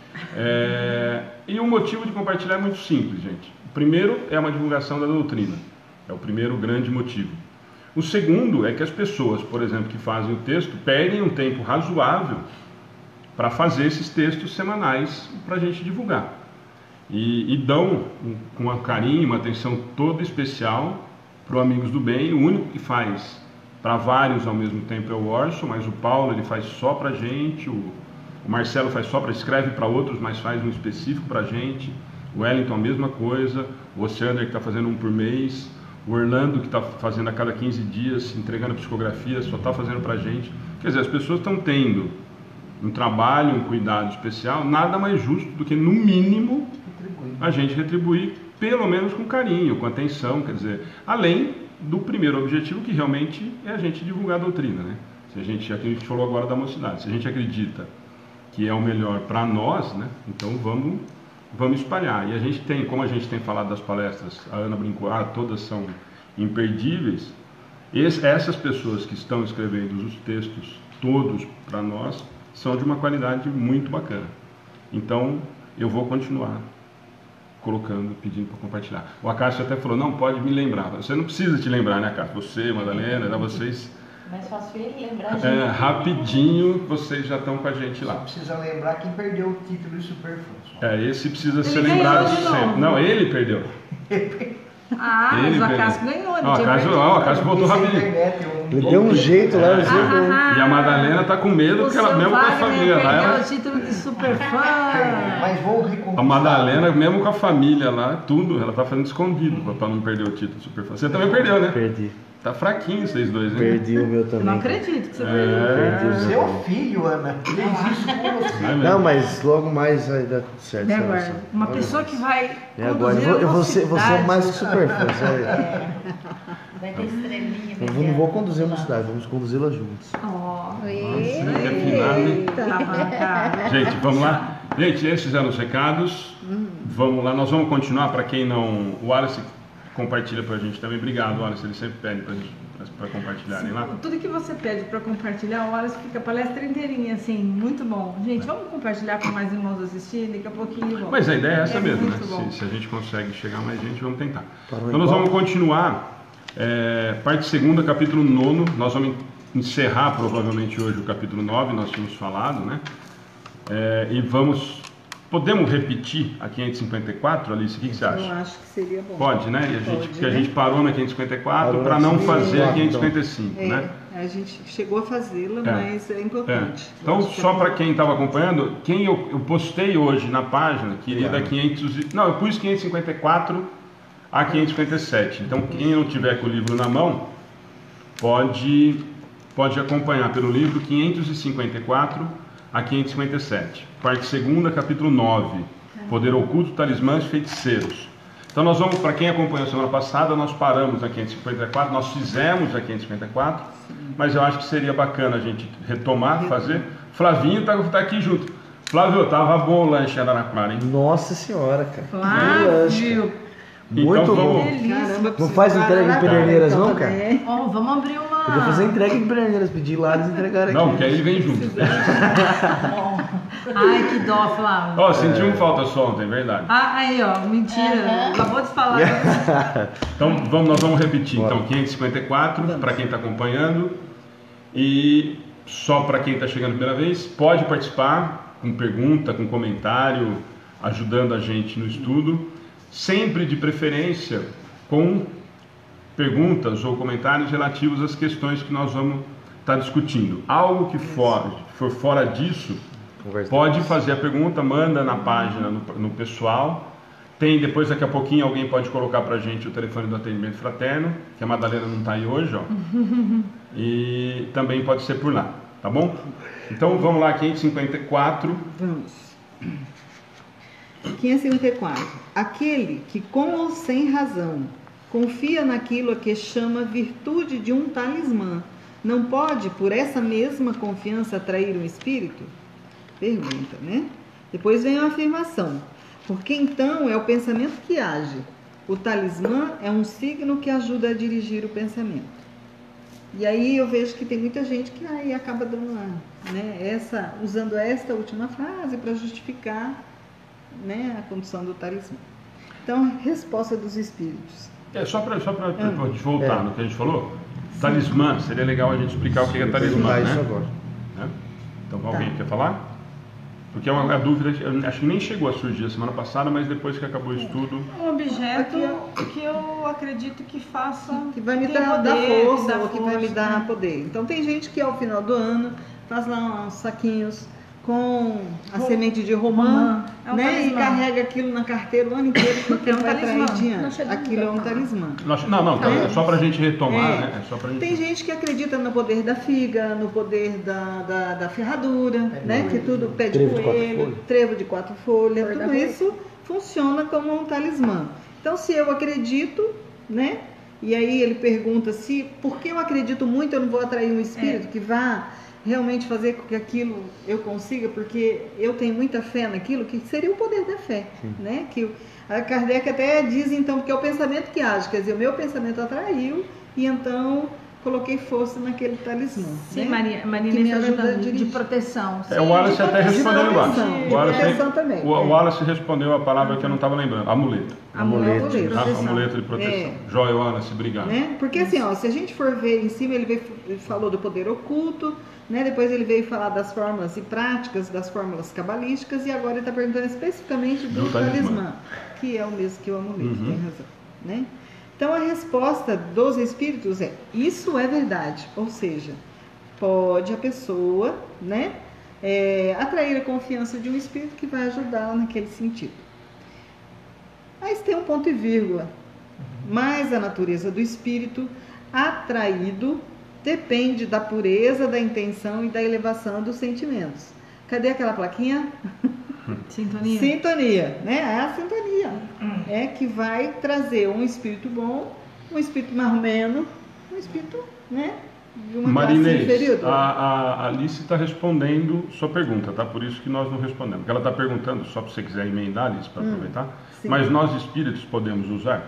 É, e o motivo de compartilhar é muito simples, gente. O primeiro é uma divulgação da doutrina, é o primeiro grande motivo. O segundo é que as pessoas, por exemplo, que fazem o texto, perdem um tempo razoável para fazer esses textos semanais para a gente divulgar. E, e dão um, com um carinho, uma atenção toda especial para o Amigos do Bem. O único que faz para vários ao mesmo tempo é o Orson, mas o Paulo ele faz só para a gente, o, o Marcelo faz só para, escreve para outros, mas faz um específico para a gente, o Wellington a mesma coisa, o Oceander que está fazendo um por mês, o Orlando que está fazendo a cada quinze dias, entregando psicografia, só está fazendo para a gente. Quer dizer, as pessoas estão tendo um trabalho, um cuidado especial, nada mais justo do que, no mínimo, a gente retribuir, pelo menos com carinho, com atenção, quer dizer, além do primeiro objetivo, que realmente é a gente divulgar a doutrina, né? Se a gente, aqui a gente falou agora da mocidade, se a gente acredita que é o melhor para nós, né? Então vamos, vamos espalhar. E a gente tem, como a gente tem falado das palestras, a Ana brincou, ah, todas são imperdíveis, esse, essas pessoas que estão escrevendo os textos todos para nós, são de uma qualidade muito bacana. Então eu vou continuar colocando, pedindo para compartilhar. O Acácio até falou, não, pode me lembrar. Você não precisa te lembrar, né, Acácio? Você, Madalena, era vocês. Mais fácil ele lembrar a gente. É, rapidinho, vocês já estão com a gente lá. Só precisa lembrar quem perdeu o título de Superfãs. É, esse precisa Ele ser lembrado ganhou de sempre. novo. Não, ele perdeu. Ah, Ele mas o perdeu. Acácio ganhou. Ele Ó, tinha Acácio, perdido. ó, o Acácio voltou Esse é rapidinho. internet, um Ele deu um jeito lá, eu sei Ah, como- ah, E a Madalena tá com medo, O porque ela seu mesmo com a Wagner família lá, perdeu ela, o título de superfã. Mas vou reconquistar. a Madalena, mesmo com a família lá, tudo, ela tá fazendo escondido pra- pra não perder o título de superfã. Você também perdeu, né? Perdi. Tá fraquinho vocês dois, hein? Perdi o meu Eu também. não acredito que você É. Perdi o meu Seu também. filho, Ana, fez isso com você. Não é mesmo? Não, mas logo mais vai dar tudo certo. É sabe, agora, sabe? uma Logo pessoa mais. que vai É agora. Eu conduzir vou, a eu vou ser, vou ser mocidade. mais que super fã, sério. Vai ter estrelinha. Eu vou- não vou conduzir a mocidade, vamos conduzi-la juntos. Ó, Nossa, que afinado, hein? tá bancada. Gente, vamos lá. Gente, esses eram os recados. Vamos lá, nós vamos continuar. Para quem não. O Wallace compartilha pra gente também. Obrigado, Wallace. Ele sempre pede pra gente para compartilharem lá. Tudo que você pede pra compartilhar, horas fica a palestra inteirinha, assim, muito bom. Gente, vamos compartilhar com mais irmãos assistirem, daqui a pouquinho. Vamos. Mas a ideia é essa É mesmo, né? muito bom. Se, se a gente consegue chegar mais gente, vamos tentar. Parou Então nós igual? vamos continuar. É, parte segunda, capítulo nono. Nós vamos encerrar provavelmente hoje o capítulo nove, nós tínhamos falado, né? É, e vamos. Podemos repetir a quinhentos e cinquenta e quatro, Alice? O que, que você Eu acha? acho que seria bom. Pode, né? E a gente, Pode, porque a né? gente parou na quinhentos e cinquenta e quatro Parou para na não quinhentos e fazer a cinquenta e quinhentos e quatro, cinquenta e cinco, É, né? a gente chegou a fazê-la, É. mas é É. importante. Então, Acho que só é para bom. quem estava acompanhando, quem eu, eu postei hoje na página, queria da quinhentos e- não, eu pus quinhentos e cinquenta e quatro a quinhentos e cinquenta e sete. Então, quem não tiver com o livro na mão, pode, pode acompanhar pelo livro quinhentos e cinquenta e quatro a quinhentos e cinquenta e sete. Parte segunda, capítulo nove. Poder oculto, talismãs, feiticeiros. Então nós vamos, para quem acompanhou a semana passada, nós paramos na quinhentos e cinquenta e quatro, nós fizemos a quinhentos e cinquenta e quatro, mas eu acho que seria bacana a gente retomar, fazer. Flavinho está tá aqui junto. Flávio, tava bom o lanche em Araraquara, hein? Nossa senhora, cara. Que lanche, Flávio, cara. Muito Então, bom. vamos- delícia. Caramba, Não preciso faz parar entrega em na Pederneiras, então não, cara? também. Ó, vamos abrir uma... Podia fazer entrega em Pederneiras, pedir lá eles entregarem Não, aqui. porque aí ele vem junto. Ai, que dó, Flávio. Ó, sentimos falta só ontem, verdade. Ah, aí, ó, mentira. Acabou de falar. Então vamos, nós vamos repetir. Bora. Então, quinhentos e cinquenta e quatro para quem está acompanhando. E só para quem está chegando a primeira vez, pode participar com pergunta, com comentário, ajudando a gente no estudo. Sempre de preferência com perguntas ou comentários relativos às questões que nós vamos estar discutindo. Algo que for, for fora disso, Conversa pode fazer a pergunta, manda na página, no, no pessoal. Tem depois, daqui a pouquinho, alguém pode colocar pra gente o telefone do atendimento fraterno, que a Madalena não está aí hoje, ó. E também pode ser por lá, tá bom? Então vamos lá, quinhentos e cinquenta e quatro. Vamos. quinhentos e cinquenta e quatro. Aquele que com ou sem razão confia naquilo a que chama virtude de um talismã, não pode, por essa mesma confiança, atrair um espírito? Pergunta, né? Depois vem a afirmação. Porque então é o pensamento que age. O talismã é um signo que ajuda a dirigir o pensamento. E aí eu vejo que tem muita gente que aí acaba dando uma, né, essa, usando esta última frase para justificar, né, a condição do talismã. Então, resposta dos espíritos. É, só para só para Ah. voltar É. no que a gente falou, talismã, seria legal a gente explicar o que é talismã, Perguntar né? isso agora. Né? Então, alguém Tá. quer falar? Porque é uma, uma dúvida, eu acho que nem chegou a surgir a semana passada, mas depois que acabou o estudo... Um objeto Aqui, que eu acredito que faça. Que vai me tem dar, poder, dar força, dá ou que vai me força, dar né? poder. Então tem gente que ao final do ano faz lá uns saquinhos com a Ro- semente de romã, romã. É um né? E talismã. carrega aquilo na carteira o ano inteiro porque É um vai atrair talismã. diante. Não chega Aquilo é um nunca. talismã. Nós- Não, não, tá, É. é só para a gente retomar, É. né? É só pra gente... Tem gente que acredita no poder da figa, no poder da, da, da ferradura, É né? mesmo. Que tudo pé de Trevo de quatro coelho, folhas. trevo de quatro folhas, Cor da tudo rua. isso funciona como um talismã. Então, se eu acredito, né? E aí ele pergunta se, por que eu acredito muito, eu não vou atrair um espírito que vá realmente fazer com que aquilo eu consiga, porque eu tenho muita fé naquilo, que seria o poder da fé, né? Que o- a Kardec até diz, então, que é o pensamento que age, quer dizer, o meu pensamento atraiu e então coloquei força naquele talismã. Sim, né? Maria, Maria Que me está ajuda a perguntando de dirigir. proteção. É, o Wallace de até proteção, respondeu lá. proteção, de- O Wallace, proteção também, o é. Wallace respondeu a palavra que eu não estava lembrando, amuleto. Amuleto de Amuleto. Ah, proteção. amuleto de proteção. É. Joia, Wallace, obrigado. Né? Porque assim, ó, se a gente for ver em cima, ele, veio, ele falou do poder oculto, né? Depois ele veio falar das fórmulas e práticas, das fórmulas cabalísticas, e agora ele está perguntando especificamente do, Do talismã. talismã, que é o mesmo que o amuleto, Uhum. tem razão. Né? Então a resposta dos espíritos é, isso é verdade, ou seja, pode a pessoa, né, é, atrair a confiança de um espírito que vai ajudá-la naquele sentido. Mas tem um ponto e vírgula. Mas a natureza do espírito atraído depende da pureza da intenção e da elevação dos sentimentos. Cadê aquela plaquinha? Sintonia? Sintonia, né? É a sintonia. É que vai trazer um espírito bom, um espírito marromeno, um espírito, né? De uma classe Marinês, inferior. a, a a Alice está respondendo sua pergunta, tá? Por isso que nós não respondemos. Porque ela está perguntando, só se você quiser emendar, Alice, para aproveitar. sim. Mas nós espíritos podemos usar?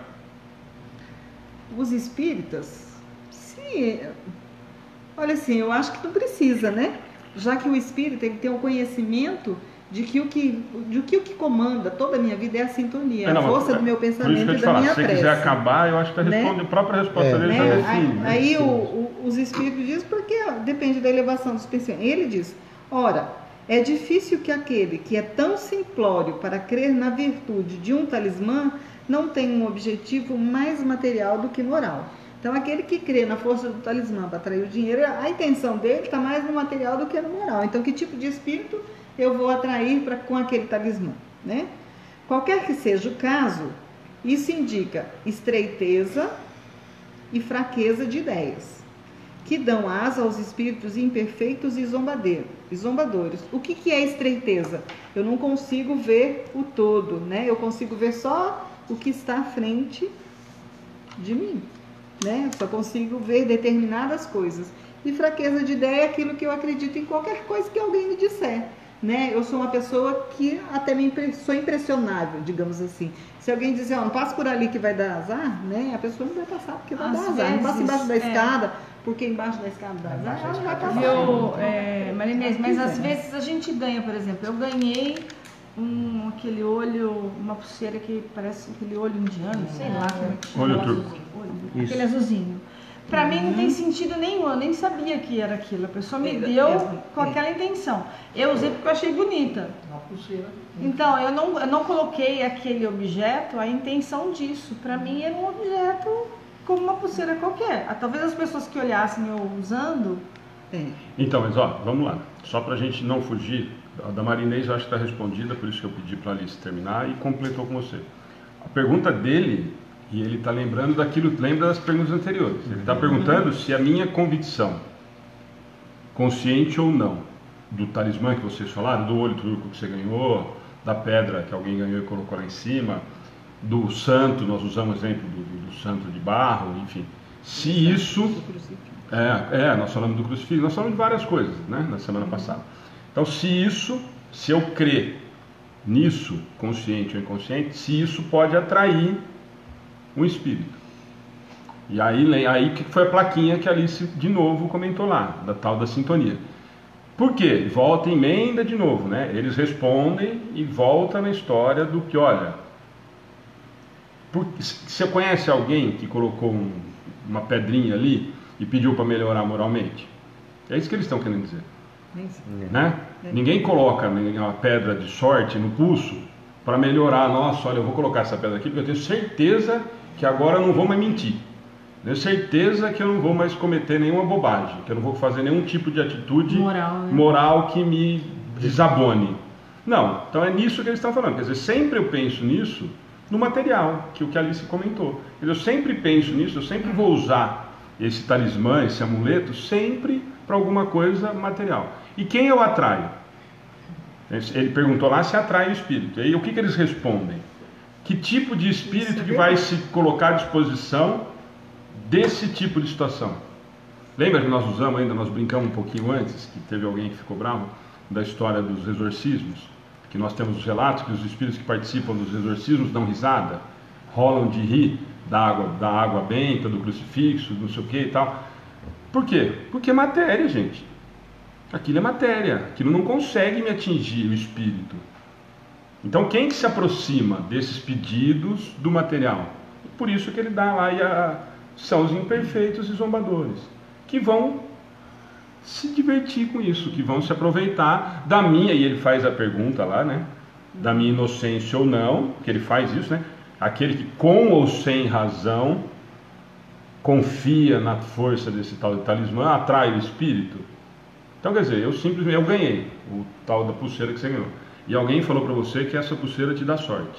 Os espíritas, sim, olha assim, eu acho que não precisa, né? Já que o espírito ele tem o conhecimento de que o que, de que, o que comanda toda a minha vida é a sintonia, É, não, a força mas- do meu Por isso pensamento que eu e te da falar, minha se você prece. quiser acabar, eu acho que a, Né? responde, a própria resposta É. dele Né? já Aí, define. né? aí o- o- os espíritos dizem porque ó, depende da elevação dos pensamentos. Ele diz, ora, é difícil que aquele que é tão simplório para crer na virtude de um talismã não tenha um objetivo mais material do que moral. Então aquele que crê na força do talismã para atrair o dinheiro, a intenção dele está mais no material do que no moral. Então que tipo de espírito eu vou atrair pra, com aquele talismã, né? Qualquer que seja o caso, isso indica estreiteza e fraqueza de ideias, que dão asa aos espíritos imperfeitos e zombadeiros, e zombadores. O que, que é estreiteza? Eu não consigo ver o todo, né? Eu consigo ver só o que está à frente de mim, né? Eu só consigo ver determinadas coisas. E fraqueza de ideia é aquilo que eu acredito em qualquer coisa que alguém me disser. Né? Eu sou uma pessoa que até me impre- sou impressionável, digamos assim. Se alguém dizer, ó, não passa por ali que vai dar azar, né? A pessoa não vai passar porque vai Às dar azar. Não passa vezes, embaixo da é. escada, porque embaixo da escada dá azar, Embaixo da ela não vai escada passar. Eu, é, Marinês, mas às Quiser. vezes a gente ganha, por exemplo, eu ganhei um, aquele olho, uma pulseira que parece aquele olho indiano, sei lá como é que chama. Olho turco. Olho- Isso. Aquele azulzinho. Pra mim não Uhum. tem sentido nenhum, eu nem sabia que era aquilo. A pessoa me É, deu é, com é. aquela intenção. Eu usei porque eu achei bonita. Uma pulseira. Então, eu não, eu não coloquei aquele objeto a intenção disso. Pra mim era um objeto como uma pulseira qualquer. Ah, talvez as pessoas que olhassem eu usando, É. Então, mas ó, vamos lá. Só para a gente não fugir, a da Marinês eu acho que está respondida, por isso que eu pedi para a Alice terminar e completou com você. A pergunta dele, e ele está lembrando daquilo, lembra das perguntas anteriores. Ele está perguntando se a minha convicção, consciente ou não, do talismã que vocês falaram, do olho turco que você ganhou, da pedra que alguém ganhou e colocou lá em cima, do santo, nós usamos o exemplo do, do, do santo de barro, enfim. Se isso... É, é, nós falamos do crucifixo, nós falamos de várias coisas, né, na semana passada. Então, se isso, se eu crer nisso, consciente ou inconsciente, se isso pode atrair um espírito. E aí, aí que foi a plaquinha que a Alice de novo comentou lá, da tal da sintonia. Por quê? Volta e emenda de novo, né? Eles respondem e volta na história do que, olha, por, você conhece alguém que colocou um, uma pedrinha ali e pediu para melhorar moralmente? É isso que eles estão querendo dizer. É. Né? É. Ninguém coloca uma pedra de sorte no pulso para melhorar. Nossa, olha, eu vou colocar essa pedra aqui porque eu tenho certeza que agora eu não vou mais mentir. Tenho certeza que eu não vou mais cometer nenhuma bobagem, que eu não vou fazer nenhum tipo de atitude moral, né? moral que me desabone. Não, então é nisso que eles estão falando. Quer dizer, sempre eu penso nisso no material, que o que a Alice comentou. Eu sempre penso nisso, eu sempre vou usar esse talismã, esse amuleto, sempre para alguma coisa material. E quem eu atraio? Ele perguntou lá se atrai o espírito. E aí o que, que eles respondem? Que tipo de espírito que vai se colocar à disposição desse tipo de situação? Lembra que nós usamos ainda, nós brincamos um pouquinho antes, que teve alguém que ficou bravo, da história dos exorcismos, que nós temos os relatos que os espíritos que participam dos exorcismos dão risada, rolam de rir da água, da água benta, do crucifixo, não sei o que e tal. Por quê? Porque é matéria, gente. Aquilo é matéria, aquilo não consegue me atingir o espírito. Então quem que se aproxima desses pedidos do material? Por isso que ele dá lá e a, são os imperfeitos e zombadores, que vão se divertir com isso, que vão se aproveitar da minha, e ele faz a pergunta lá, né? Da minha inocência ou não, que ele faz isso, né? Aquele que com ou sem razão confia na força desse tal de talismã, atrai o espírito. Então, quer dizer, eu simplesmente, eu ganhei o tal da pulseira que você ganhou. E alguém falou para você que essa pulseira te dá sorte.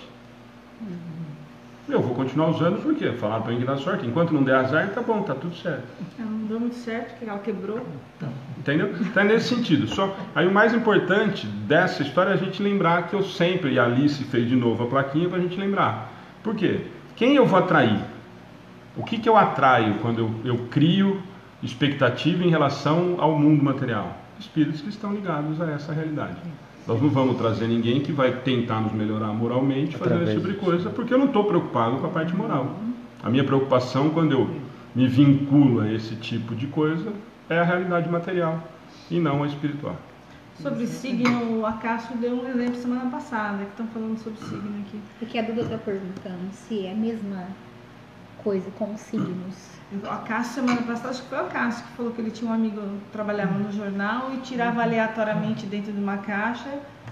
Uhum. Eu vou continuar usando porque falaram para mim que dá sorte. Enquanto não der azar, tá bom, tá tudo certo. Ela não deu muito certo, porque ela quebrou. Entendeu? Então é nesse sentido. Só, aí o mais importante dessa história é a gente lembrar que eu sempre, e a Alice fez de novo a plaquinha para a gente lembrar. Por quê? Quem eu vou atrair? O que, que eu atraio quando eu, eu crio expectativa em relação ao mundo material? Espíritos que estão ligados a essa realidade. Nós não vamos trazer ninguém que vai tentar nos melhorar moralmente, fazer esse tipo de coisa, porque eu não estou preocupado com a parte moral. A minha preocupação, quando eu me vinculo a esse tipo de coisa, é a realidade material e não a espiritual. Sobre signo, o Acácio deu um exemplo semana passada, que estão falando sobre signo aqui. Porque a Duda está perguntando se é a mesma coisa com os signos. O Acácio, semana passada, acho que foi o Acácio que falou que ele tinha um amigo que trabalhava no jornal e tirava aleatoriamente dentro de uma caixa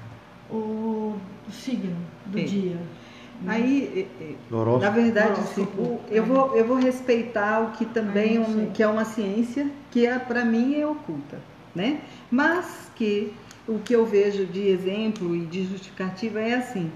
o, o signo do Sim. dia. Aí, na verdade, assim, o, eu, vou, eu vou respeitar o que também Ah, um, que é uma ciência, que é, para mim é oculta, né? Mas que o que eu vejo de exemplo e de justificativa é assim,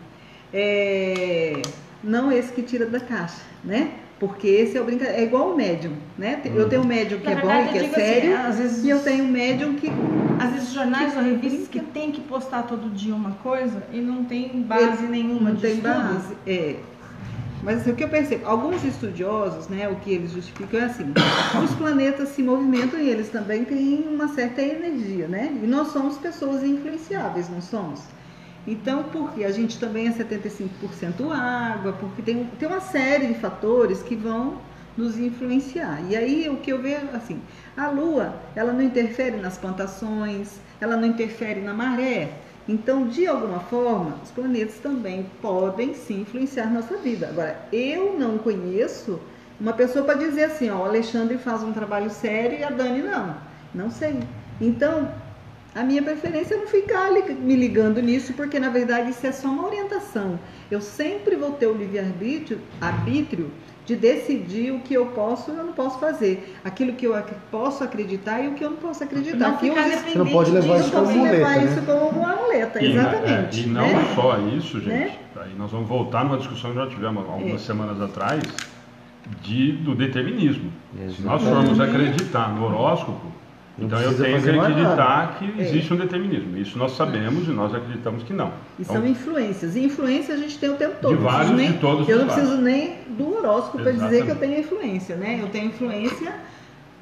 é, não esse que tira da caixa, né? Porque esse é o brincadeira, é igual o médium, né? Eu tenho um médium que Na é verdade, bom e que eu é digo sério, assim, às vezes- e eu tenho um médium que Às vezes jornais Que ou revistas brinca. que tem que postar todo dia uma coisa e não tem base Ele nenhuma não de tem estudo. base, é. Mas assim, o que eu percebo, alguns estudiosos, né, o que eles justificam é assim, os planetas se movimentam e eles também têm uma certa energia, né? E nós somos pessoas influenciáveis, não somos? Então, porque a gente também é setenta e cinco por cento água, porque tem, tem uma série de fatores que vão nos influenciar. E aí o que eu vejo, assim, a Lua, ela não interfere nas plantações, ela não interfere na maré. Então, de alguma forma, os planetas também podem sim influenciar nossa vida. Agora, eu não conheço uma pessoa para dizer assim, ó, o Alexandre faz um trabalho sério e a Dani não. Não sei. Então, a minha preferência é não ficar me ligando nisso, porque na verdade isso é só uma orientação. Eu sempre vou ter o livre-arbítrio, arbítrio, de decidir o que eu posso e eu não posso fazer. Aquilo que eu ac- posso acreditar e o que eu não posso acreditar. Não Que ficar eu- dependente Você não pode levar disso isso como também. muleta, levar né? isso como uma muleta, E, exatamente. é, e não né? só isso, gente. Né? Aí nós vamos voltar numa discussão que já tivemos algumas É. semanas atrás de, do determinismo. Se nós Exatamente. formos acreditar no horóscopo, Não então eu precisa tenho que fazer mais acreditar que É. existe um determinismo. Isso nós sabemos e nós acreditamos que não. E Então, são influências. E influência a gente tem o tempo todo. De Eu não vários, preciso de todos Eu os não preciso lados. nem do horóscopo para dizer que eu Exatamente. tenho influência, né? Eu tenho influência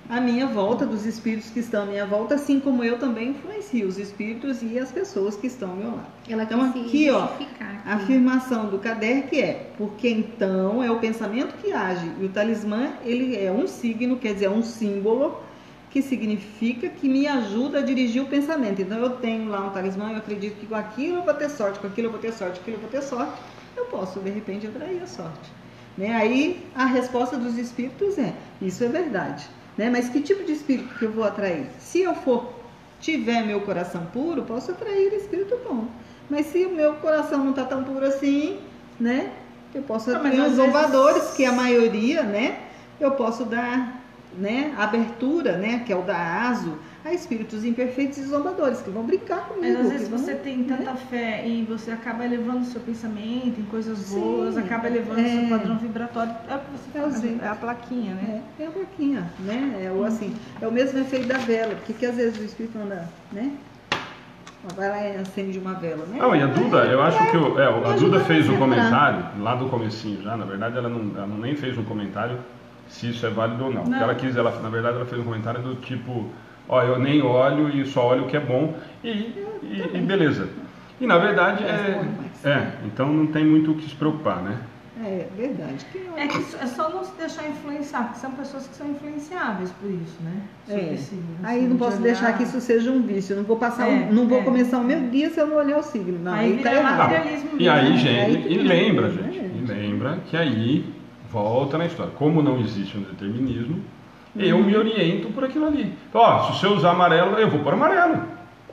à minha volta, dos espíritos que estão à minha volta, assim como eu também influencio os espíritos e as pessoas que estão ao meu lado. Ela Então quis se aqui, ó, justificar aqui. a afirmação do Kardec é, porque então é o pensamento que age, e o talismã, ele é um signo, quer dizer, é um símbolo, que significa que me ajuda a dirigir o pensamento. Então eu tenho lá um talismã, eu acredito que com aquilo eu vou ter sorte, com aquilo eu vou ter sorte, com aquilo eu vou ter sorte, eu posso de repente atrair a sorte. Né? Aí a resposta dos espíritos é, isso é verdade. Né? Mas que tipo de espírito que eu vou atrair? Se eu for, tiver meu coração puro, posso atrair espírito bom. Mas se o meu coração não está tão puro assim, né? Eu posso Não, atrair mas os às vezes- zombadores, que a maioria, né? Eu posso dar, né, abertura, né, que é o da aso, a espíritos imperfeitos e zombadores que vão brincar comigo. Mas às vezes que vão, você tem tanta né? fé e você acaba elevando o seu pensamento em coisas Sim, boas, acaba elevando o é. seu padrão vibratório. É o que você É o fala, zinco. é a plaquinha, né? É, é a plaquinha, né? É o assim, é o mesmo efeito da vela, porque que às vezes o espírito anda, né? Vai lá e acende uma vela, né? Não, e a Duda, eu acho que o, é, a Me Duda ajuda fez a um concentrar. comentário lá do comecinho já, na verdade ela não, ela não nem fez um comentário se isso é válido ou não. Não. Ela quis, ela, na verdade ela fez um comentário do tipo, ó, eu nem olho e só olho o que é bom e, e, e beleza. E na verdade é, é, então não tem muito o que se preocupar, né? É verdade. Que É que é só não se deixar influenciar, porque são pessoas que são influenciáveis por isso, né? Sobre É. esse- Aí esse não posso de deixar olhar. que isso seja um vício. Eu não vou passar, É, o- não vou é. começar o meu dia se eu não olhar o signo. Não, Aí aí tá vira errado. materialismo E aí, mesmo. gente, Aí e tudo lembra, bem, gente, né? e lembra que aí volta na história. Como não existe um determinismo, eu me oriento por aquilo ali. Então, ó, se você usar amarelo, eu vou por amarelo.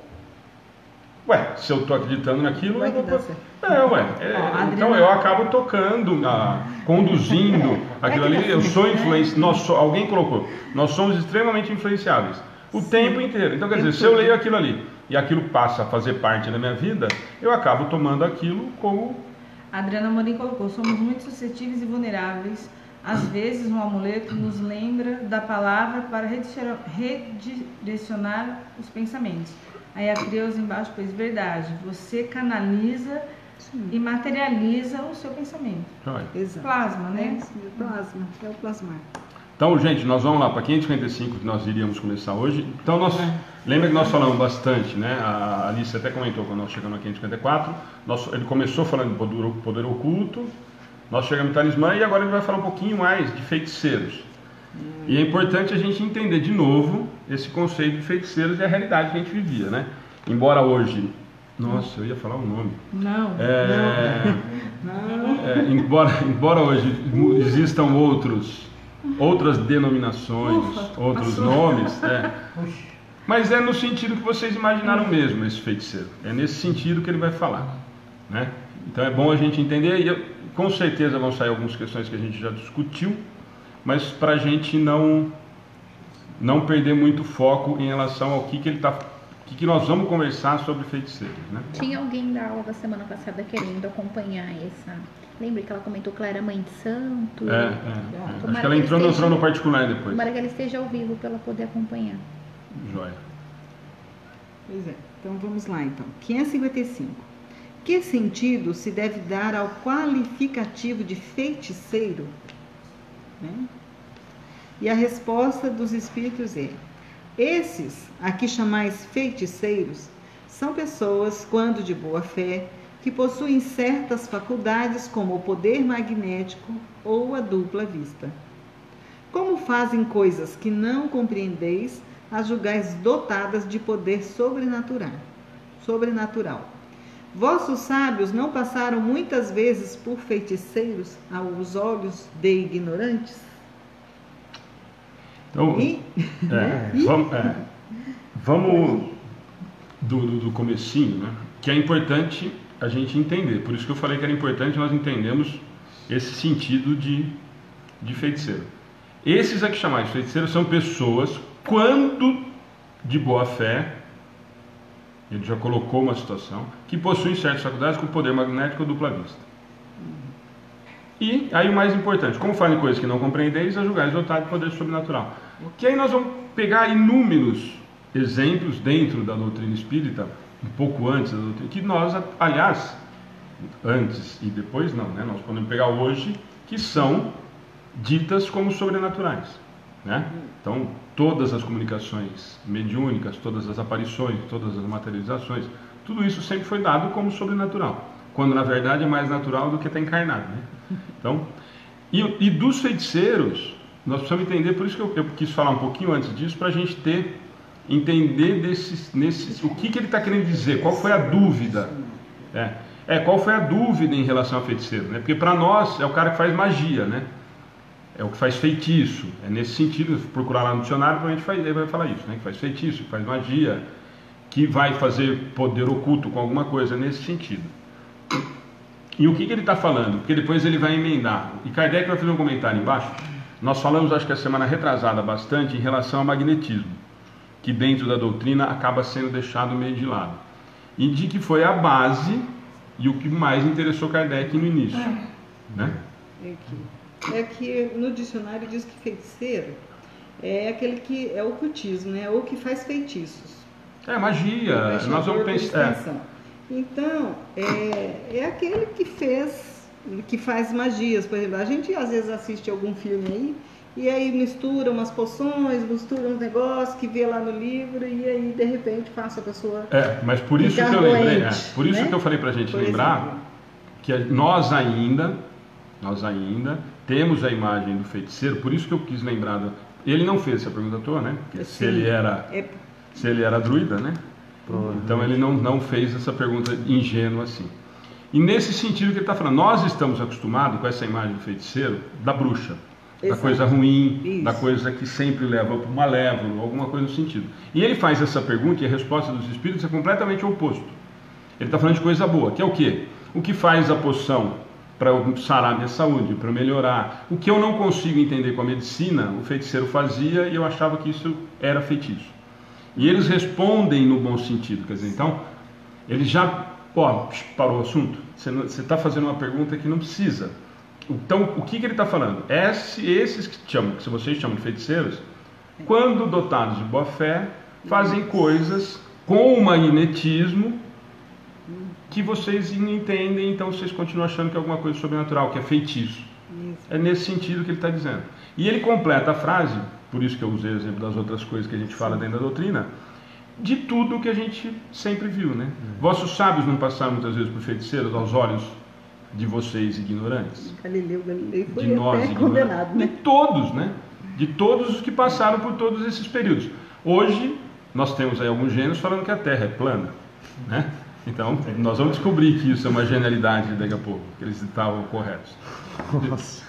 Ué, se eu tô acreditando naquilo, Vai eu que vou dá por... certo. É, ué. é, Ó, a então Adriana- eu acabo tocando, ah, conduzindo aquilo ali. Eu sou influenciado. Nós so- alguém colocou. Nós somos extremamente influenciáveis o tempo inteiro. Então, quer dizer, se eu leio aquilo ali e aquilo passa a fazer parte da minha vida, eu acabo tomando aquilo como A Adriana Morim colocou, somos muito suscetíveis e vulneráveis. Às vezes um amuleto nos lembra da palavra para redire- redirecionar os pensamentos. Aí a Creuza embaixo pôs verdade. Você canaliza e materializa o seu pensamento. Olha. Exato. Plasma, né? É, sim, o plasma, é o plasmar. Então, gente, nós vamos lá para quinhentos e cinquenta e cinco, que nós iríamos começar hoje. Então, nós, lembra que nós falamos bastante, né? A Alice até comentou quando nós chegamos a quinhentos e cinquenta e quatro. Nós, ele começou falando de poder, poder oculto, nós chegamos em talismã e agora ele vai falar um pouquinho mais de feiticeiros. E é importante a gente entender de novo esse conceito de feiticeiros e a realidade que a gente vivia, né? Embora hoje... Nossa, eu ia falar o nome. Não. É, Não. é, embora, embora hoje existam outros, outras denominações, Ufa, outros passou. nomes, é, Puxa, mas é no sentido que vocês imaginaram mesmo esse feiticeiro. É nesse sentido que ele vai falar, né? Então é bom a gente entender e eu, com certeza vão sair algumas questões que a gente já discutiu, mas para a gente não não perder muito foco em relação ao que, que ele tá, o que, que nós vamos conversar sobre feiticeiros, né? Tinha alguém da aula da semana passada querendo acompanhar essa. Lembra que ela comentou que ela era mãe de santo? É, é, é. Tomara Acho que ela que entrou, não esteja- entrou no particular depois. Tomara que ela esteja ao vivo para ela poder acompanhar. Joia. Pois é. Então vamos lá então. quinhentos e cinquenta e cinco. Que sentido se deve dar ao qualificativo de feiticeiro? Né? E a resposta dos espíritos é: esses, aqui chamais feiticeiros, são pessoas, quando de boa fé, que possuem certas faculdades como o poder magnético ou a dupla vista. Como fazem coisas que não compreendeis, as julgais dotadas de poder sobrenatural. sobrenatural. Vossos sábios não passaram muitas vezes por feiticeiros aos olhos de ignorantes? Então, E, é, vamos, é, vamos do, do, do comecinho, né? Que é importante a gente entender. Por isso que eu falei que era importante nós entendermos esse sentido de, de feiticeiro. Esses aqui chamados de feiticeiros são pessoas, quando de boa fé, ele já colocou uma situação, que possuem certas faculdades com poder magnético ou dupla vista. E aí o mais importante, como fazem coisas que não compreendeis, a julgais dotado de poder sobrenatural. Que aí nós vamos pegar inúmeros exemplos dentro da doutrina espírita, um pouco antes da doutrina, que nós, aliás, antes e depois não, né? Nós podemos pegar hoje, que são ditas como sobrenaturais. né? Então, todas as comunicações mediúnicas, todas as aparições, todas as materializações, tudo isso sempre foi dado como sobrenatural, quando na verdade é mais natural do que está encarnado, né? Então, e, e dos feiticeiros, nós precisamos entender, por isso que eu, eu quis falar um pouquinho antes disso, para a gente ter, entender desses, nesses, o que, que ele está querendo dizer, qual foi a dúvida, é, é, qual foi a dúvida em relação a feiticeiro, né? Porque para nós é o cara que faz magia, né? É o que faz feitiço, é nesse sentido, procurar lá no dicionário, a gente vai, ele vai falar isso, né? Que faz feitiço, que faz magia, que vai fazer poder oculto com alguma coisa, nesse sentido. E o que, que ele está falando? Porque depois ele vai emendar, e Kardec vai fazer um comentário embaixo. Nós falamos, acho que a semana retrasada, bastante em relação ao magnetismo, que dentro da doutrina acaba sendo deixado meio de lado, e de que foi a base e o que mais interessou Kardec no início, né? É que, é que no dicionário diz que feiticeiro é aquele que é ocultismo, né? Ou que faz feitiços. É magia, nós vamos pensar. É. Então, é, é aquele que fez, que faz magias, por exemplo. A gente às vezes assiste algum filme aí, e aí mistura umas poções, mistura uns negócios que vê lá no livro, e aí de repente faz a pessoa. É, mas por isso que eu lembrei, doente, é, por isso né? que eu falei pra gente por lembrar exemplo. que nós ainda, nós ainda temos a imagem do feiticeiro, por isso que eu quis lembrar. Do, ele não fez essa pergunta à toa, né? Porque se ele era. É, se ele era druida, né? Então ele não, não fez essa pergunta ingênua assim. E nesse sentido que ele está falando, nós estamos acostumados com essa imagem do feiticeiro, da bruxa, Exato. da coisa ruim, Isso. da coisa que sempre leva para o malévolo, alguma coisa no sentido. E ele faz essa pergunta e a resposta dos espíritos é completamente o oposto. Ele está falando de coisa boa, que é o quê? O que faz a poção para sarar minha saúde, para melhorar. O que eu não consigo entender com a medicina, o feiticeiro fazia e eu achava que isso era feitiço. E eles respondem no bom sentido, quer dizer, então, eles já, ó, parou o assunto, você está fazendo uma pergunta que não precisa. Então, o que, que ele está falando? Esse, esses que, chamam, que vocês chamam de feiticeiros, quando dotados de boa fé, fazem coisas com o magnetismo que vocês não entendem, então vocês continuam achando que é alguma coisa sobrenatural, que é feitiço. É nesse sentido que ele está dizendo. E ele completa a frase, por isso que eu usei o exemplo das outras coisas que a gente fala dentro da doutrina, de tudo que a gente sempre viu, né? Uhum. Vossos sábios não passaram muitas vezes por feiticeiros aos olhos de vocês ignorantes? Galileu, Galileu foi de nós até condenado, né? De todos, né? De todos os que passaram por todos esses períodos. Hoje, nós temos aí alguns gênios falando que a Terra é plana, né? Então, nós vamos descobrir que isso é uma genialidade daqui a pouco, que eles estavam corretos. Nossa.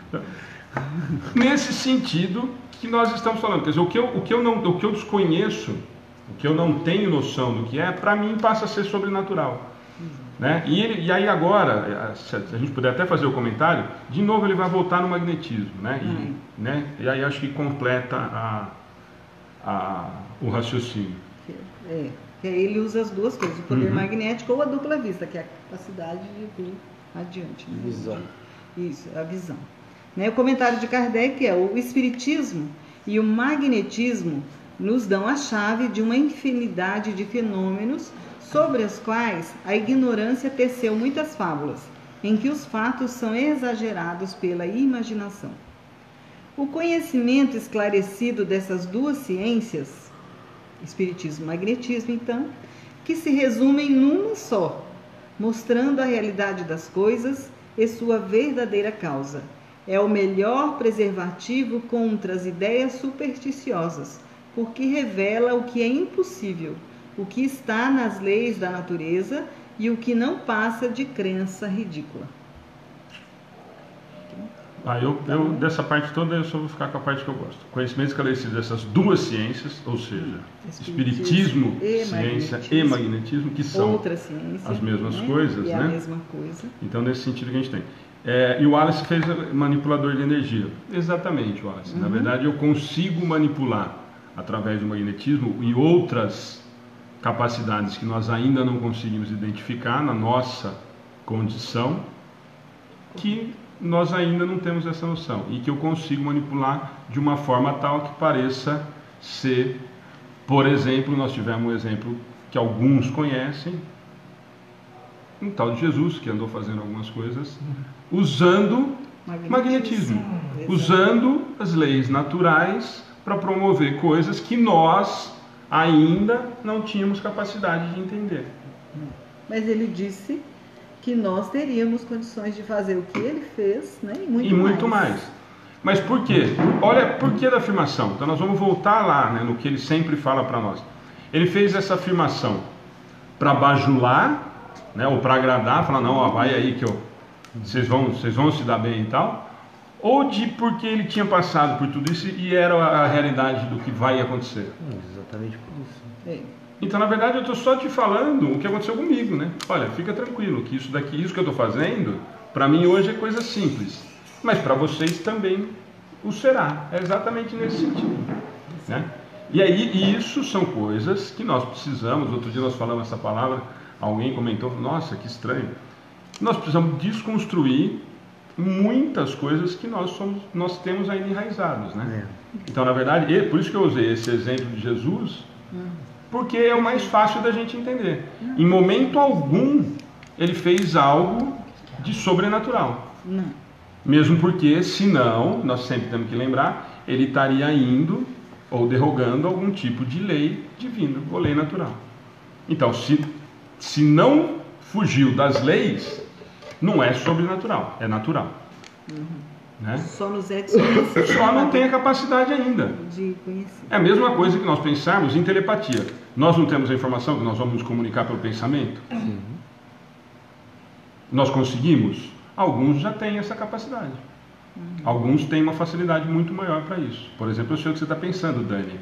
Nesse sentido que nós estamos falando, quer dizer, o que eu, o que eu, não, o que eu desconheço, o que eu não tenho noção do que é, para mim passa a ser sobrenatural. Né? E, ele, e aí agora, se a gente puder até fazer o comentário, de novo ele vai voltar no magnetismo, né? E, né? E aí acho que completa a, a, o raciocínio. É, que aí ele usa as duas coisas, o poder uhum. magnético ou a dupla vista, que é a capacidade de ver adiante. Né? Visão. Isso, a visão. Né? O comentário de Kardec é: o espiritismo e o magnetismo nos dão a chave de uma infinidade de fenômenos sobre os quais a ignorância teceu muitas fábulas, em que os fatos são exagerados pela imaginação. O conhecimento esclarecido dessas duas ciências, espiritismo e magnetismo, então, que se resumem numa só, mostrando a realidade das coisas e sua verdadeira causa, é o melhor preservativo contra as ideias supersticiosas, porque revela o que é impossível, o que está nas leis da natureza e o que não passa de crença ridícula. Ah, eu, eu, dessa parte toda, eu só vou ficar com a parte que eu gosto. Conhecimento esclarecido dessas duas ciências, ou seja, espiritismo, e ciência magnetismo, e magnetismo, que são outra ciência, as mesmas né? coisas, e né? a mesma coisa. Então, nesse sentido que a gente tem. É, e o Wallace fez manipulador de energia. Exatamente, Wallace. Uhum. Na verdade, eu consigo manipular através do magnetismo e outras capacidades que nós ainda não conseguimos identificar na nossa condição, que nós ainda não temos essa noção, e que eu consigo manipular de uma forma tal que pareça ser, por exemplo, nós tivemos um exemplo que alguns conhecem, um tal de Jesus, que andou fazendo algumas coisas, usando Magnetismo. Usando as leis naturais para promover coisas que nós ainda não tínhamos capacidade de entender. Mas ele disse que nós teríamos condições de fazer o que ele fez, né? E muito e muito mais. mais. Mas por quê? Olha, por que da afirmação? Então nós vamos voltar lá, né, no que ele sempre fala para nós. Ele fez essa afirmação para bajular, né, ou para agradar, falar, não, ó, vai aí que eu, vocês vão, vocês vão se dar bem e tal, ou de porque ele tinha passado por tudo isso e era a realidade do que vai acontecer. Exatamente por isso. É. Então, na verdade, eu estou só te falando o que aconteceu comigo, né? Olha, fica tranquilo, que isso daqui, isso que eu estou fazendo, para mim hoje é coisa simples, mas para vocês também o será. É exatamente nesse sentido, né? E aí, isso são coisas que nós precisamos. Outro dia nós falamos essa palavra, alguém comentou, nossa, que estranho. Nós precisamos desconstruir muitas coisas que nós somos, nós temos ainda enraizados, né? É. Então, na verdade, e por isso que eu usei esse exemplo de Jesus, porque é o mais fácil da gente entender. Em momento algum, ele fez algo de sobrenatural. Não. Mesmo porque, senão, nós sempre temos que lembrar, ele estaria indo ou derrogando algum tipo de lei divina, ou lei natural. Então, se, se não fugiu das leis, não é sobrenatural, é natural. Uhum. Né? Só nos é desconhecido. Só não tem a capacidade ainda. De conhecer. É a mesma coisa que nós pensarmos em telepatia. Nós não temos a informação que nós vamos nos comunicar pelo pensamento? Sim. Nós conseguimos? Alguns já têm essa capacidade. Uhum. Alguns têm uma facilidade muito maior para isso. Por exemplo, eu sei o que você está pensando, Dani.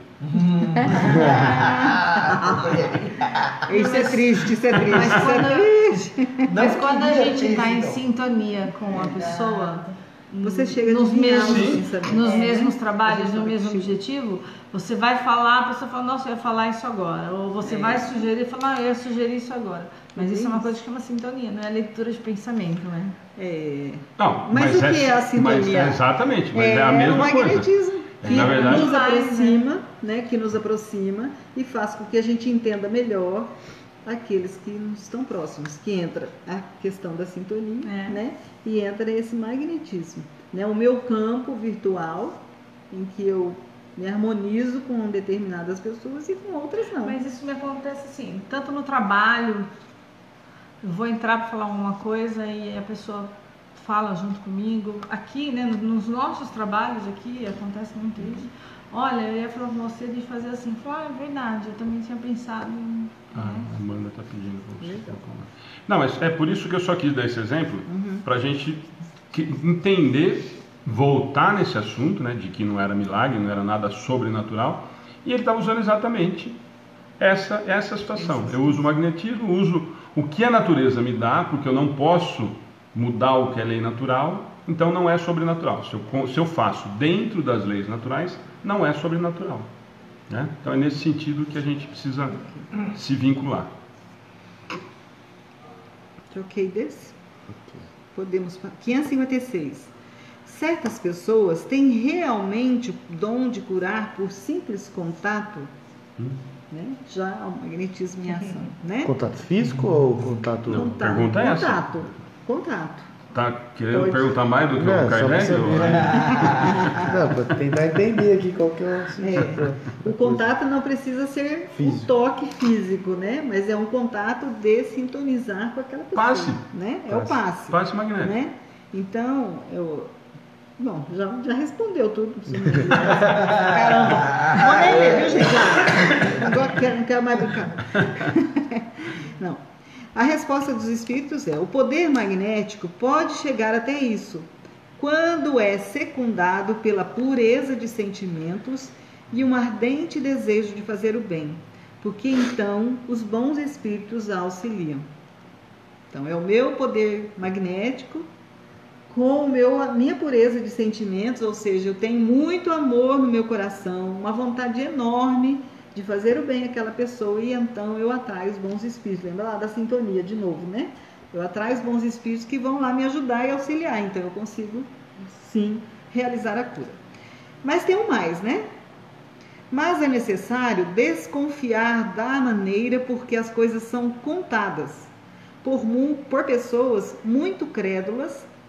Isso é triste, isso é triste. Mas Isso quando, é triste. mas quando a queria gente ter está em isso, não. sintonia com a pessoa, Você chega nos de mesmos, Sim. sabe? nos É, mesmos né? trabalhos, A gente no mesmo chega- objetivo, você vai falar, a pessoa fala, nossa, eu ia falar isso agora. Ou você É. vai sugerir e falar, ah, eu ia sugerir isso agora. Mas isso é uma Isso. coisa que chama sintonia, não é leitura de pensamento, né? É, Não, Mas o que é a Mas sintonia? é exatamente, mas é, a o mesma coisa. magnetismo que Na verdade- nos Mais, aproxima, né? Que nos aproxima e faz com que a gente entenda melhor aqueles que nos estão próximos, que entra a questão da sintonia, É. né? E entra esse magnetismo, né? O meu campo virtual, em que eu me harmonizo com determinadas pessoas e com outras não. Mas isso me acontece assim, tanto no trabalho, eu vou entrar para falar uma coisa e a pessoa fala junto comigo. Aqui, né, nos nossos trabalhos aqui, acontece muito isso. Olha, eu ia falar com você de fazer assim. Falar, ah, é verdade, eu também tinha pensado em... Ah, a Amanda está pedindo para você. Não, mas é por isso que eu só quis dar esse exemplo, para a gente que- entender, voltar nesse assunto, né, de que não era milagre, não era nada sobrenatural, e ele está usando exatamente essa, essa situação. Eu uso o magnetismo, uso o que a natureza me dá, porque eu não posso mudar o que é lei natural, então não é sobrenatural. Se eu, se eu faço dentro das leis naturais, não é sobrenatural. Né? Então é nesse sentido que a gente precisa se vincular. Ok desse? Podemos. quinhentos e cinquenta e seis. Certas pessoas têm realmente o dom de curar por simples contato, Hum. né? Já há o magnetismo em ação, né? Contato físico ou contato... Não. Contato. pergunta é essa. Contato. Contato. Tá querendo Pode. perguntar mais do que Não, o só pra Kardec? saber. ou- Não, para tentar entender aqui qual que é o É, sentido. o contato não precisa ser Físico. um toque físico, né? Mas é um contato de sintonizar com aquela pessoa. Passe. Né? É o Passe. passe. Passe magnético. Né? Então, eu. Bom, já, já respondeu tudo. Não precisa me Caramba! Vou nem ler, viu, gente? Já. Agora quero- não quero mais brincar. Não. A resposta dos espíritos é: o poder magnético pode chegar até isso, quando é secundado pela pureza de sentimentos e um ardente desejo de fazer o bem, porque então os bons espíritos a auxiliam. Então, é o meu poder magnético com o meu, a minha pureza de sentimentos, ou seja, eu tenho muito amor no meu coração, uma vontade enorme de fazer o bem àquela pessoa, e então eu atraio os bons espíritos. Lembra lá da sintonia de novo, né? Eu atraio os bons espíritos que vão lá me ajudar e auxiliar, então eu consigo sim realizar a cura. Mas tem um mais, né? Mas é necessário desconfiar da maneira porque as coisas são contadas por, mu- por pessoas muito crédulas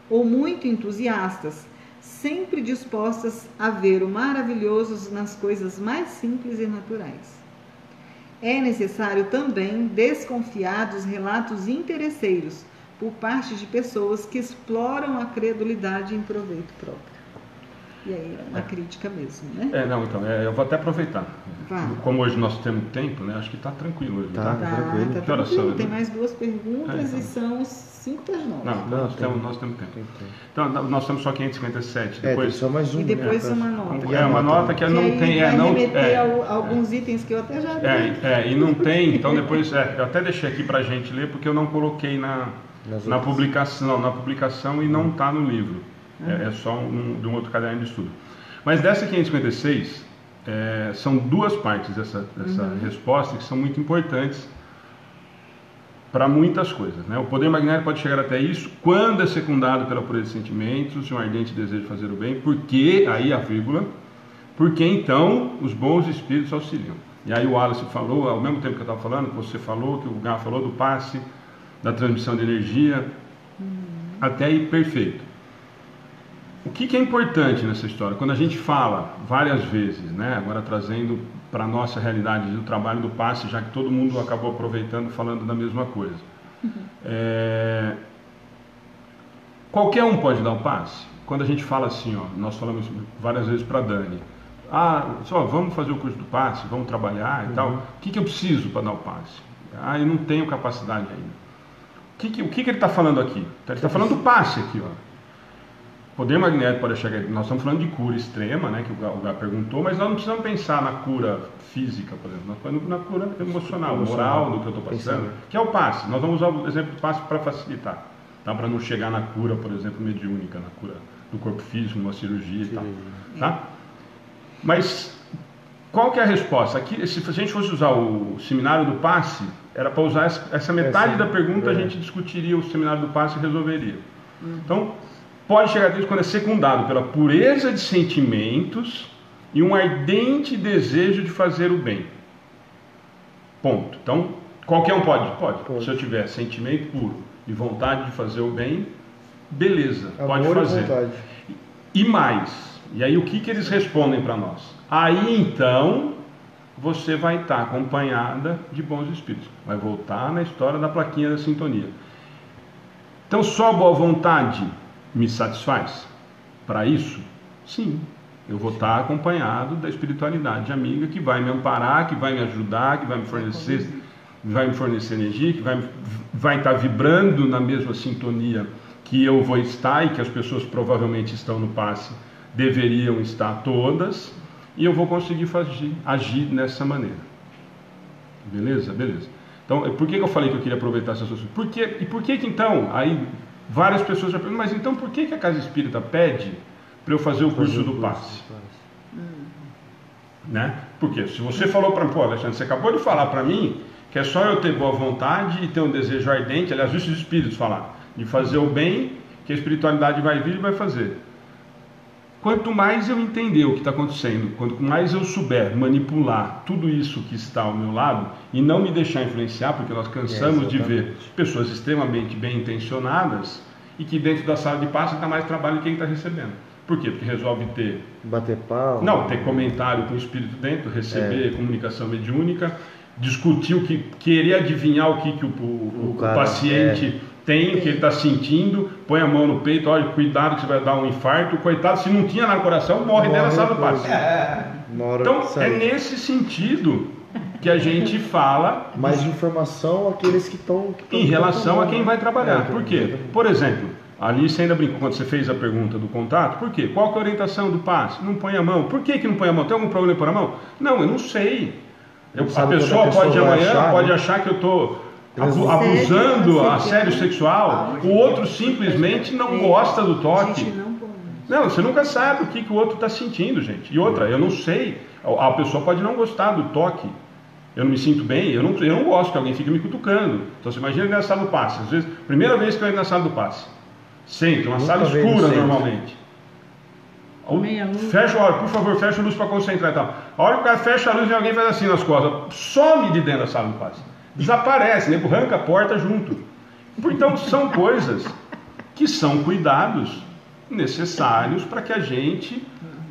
ou muito entusiastas, sempre dispostas a ver o maravilhoso nas coisas mais simples e naturais. É necessário também desconfiar dos relatos interesseiros por parte de pessoas que exploram a credulidade em proveito próprio. E aí é uma é. crítica mesmo, né? É, não, então, é, eu vou até aproveitar. Vai. Como hoje nós temos tempo, né? Acho que está tranquilo hoje. Tá, Tá, tá tranquilo. Tá Que horas tranquilo. são, Tem né? mais duas perguntas É, então. e são cinco para as nove. Não, Não, nós, tem- temos, nós temos tempo. Tem tempo. Então, nós temos só quinhentos e cinquenta e sete. É, tem Depois, só mais um. E depois né? uma nota. é uma nota que Que não aí tem. É, vai não, remeter é, a alguns itens que eu até já vi. é, é, e não tem, então depois, é, eu até deixei aqui para a gente ler, porque eu não coloquei na, Nas na outras. publicação, na publicação e não está no livro. É, é só um, de um outro caderno de estudo. Mas dessa quinhentos e cinquenta e seis, é, são duas partes dessa, dessa Uhum. resposta que são muito importantes para muitas coisas, né? O poder magnético pode chegar até isso quando é secundado pela pureza de sentimentos e um ardente desejo de fazer o bem, porque, aí a vírgula, porque então os bons espíritos auxiliam. E aí o Wallace falou, ao mesmo tempo que eu estava falando, que você falou, que o Gá falou do passe, da transmissão de energia, até aí perfeito. O que, que é importante nessa história? Quando a gente fala várias vezes, né, agora trazendo para a nossa realidade do trabalho do passe, já que todo mundo acabou aproveitando falando da mesma coisa. É... Qualquer um pode dar o passe? Quando a gente fala assim, ó, nós falamos várias vezes para a Dani, ah, só vamos fazer o curso do passe, vamos trabalhar e tal. O que, que eu preciso para dar o passe? Ah, eu não tenho capacidade ainda. O que, que, o que, que ele está falando aqui? Ele está falando do passe aqui, ó. Poder magnético pode chegar. Nós estamos falando de cura extrema, né, que o Gá, o Gá perguntou, mas nós não precisamos pensar na cura física, por exemplo. Nós estamos falando na cura emocional, moral do que eu estou passando, que é o passe. Nós vamos usar o exemplo do passe para facilitar, tá? Para não chegar na cura, por exemplo, mediúnica, na cura do corpo físico, numa cirurgia e tal. Tá? Mas qual que é a resposta? Aqui, se a gente fosse usar o seminário do passe, era para usar essa metade Essa, da pergunta, é. a gente discutiria o seminário do passe e resolveria. Então, pode chegar a Deus quando é secundado pela pureza de sentimentos e um ardente desejo de fazer o bem. Ponto. Então, qualquer um pode? Pode. Pode. Se eu tiver sentimento puro e vontade de fazer o bem, beleza, pode Amor e fazer. vontade. E mais. E aí o que, que eles respondem para nós? Aí então você vai estar acompanhada de bons espíritos. Vai voltar na história da plaquinha da sintonia. Então só a boa vontade me satisfaz? Para isso? Sim. Eu vou estar acompanhado da espiritualidade amiga que vai me amparar, que vai me ajudar, que vai me fornecer, vai me fornecer energia, que vai, vai estar vibrando na mesma sintonia que eu vou estar e que as pessoas provavelmente estão no passe deveriam estar todas, e eu vou conseguir fazer, agir dessa maneira. Beleza? Beleza. Então, por que, que eu falei que eu queria aproveitar essas coisas? Por que, e por que que então, aí várias pessoas já perguntam, mas então por que, que a Casa Espírita pede para eu fazer o curso do passe? Né? Porque se você falou para mim, pô, Alexandre, você acabou de falar para mim que é só eu ter boa vontade e ter um desejo ardente, aliás, os espíritos falaram, de fazer o bem, que a espiritualidade vai vir e vai fazer. Quanto mais eu entender o que está acontecendo, quanto mais eu souber manipular tudo isso que está ao meu lado e não me deixar influenciar, porque nós cansamos É, de ver pessoas extremamente bem intencionadas e que dentro da sala de passe está mais trabalho que quem está recebendo. Por quê? Porque resolve ter... Bater pau. Não, ter comentário com o espírito dentro, receber É. comunicação mediúnica, discutir o que... querer adivinhar o que, que o, o, O o cara, paciente... é. tem, o que ele está sentindo, põe a mão no peito, olha, cuidado que você vai dar um infarto, coitado, se não tinha nada no coração, morre dentro da sala do passe. Na hora Então, que é sai. nesse sentido que a gente fala Mais informação àqueles que estão... em relação a quem vai trabalhar. É, Por quê? Por exemplo, a Alice ainda brincou quando você fez a pergunta do contato, por quê? Qual que é a orientação do passe? Não põe a mão. Por que que não põe a mão? Tem algum problema em pôr a mão? Não, eu não sei. Eu, Não a sabe pessoa, quando a pessoa pode vai amanhã, achar, pode né? achar que eu estou... Assédio, abusando, assédio, assédio sexual, o outro simplesmente não gosta do A toque. gente não pode. Não, você nunca sabe o que, que o outro está sentindo, gente. E outra, eu não sei, a a pessoa pode não gostar do toque. Eu não me sinto bem, eu não, eu não gosto que alguém fique me cutucando. Então você imagina na sala do passe, às vezes, primeira vez que eu entro na sala do passe, sempre, uma Nunca sala veio no escura centro. normalmente. Meia luz. Fecha a hora, por favor, fecha a luz para concentrar e tal. A hora que o cara fecha a luz e alguém faz assim nas costas, some de dentro da sala do passe. Desaparece, né? Arranca a porta junto. Então são coisas que são cuidados necessários para que a gente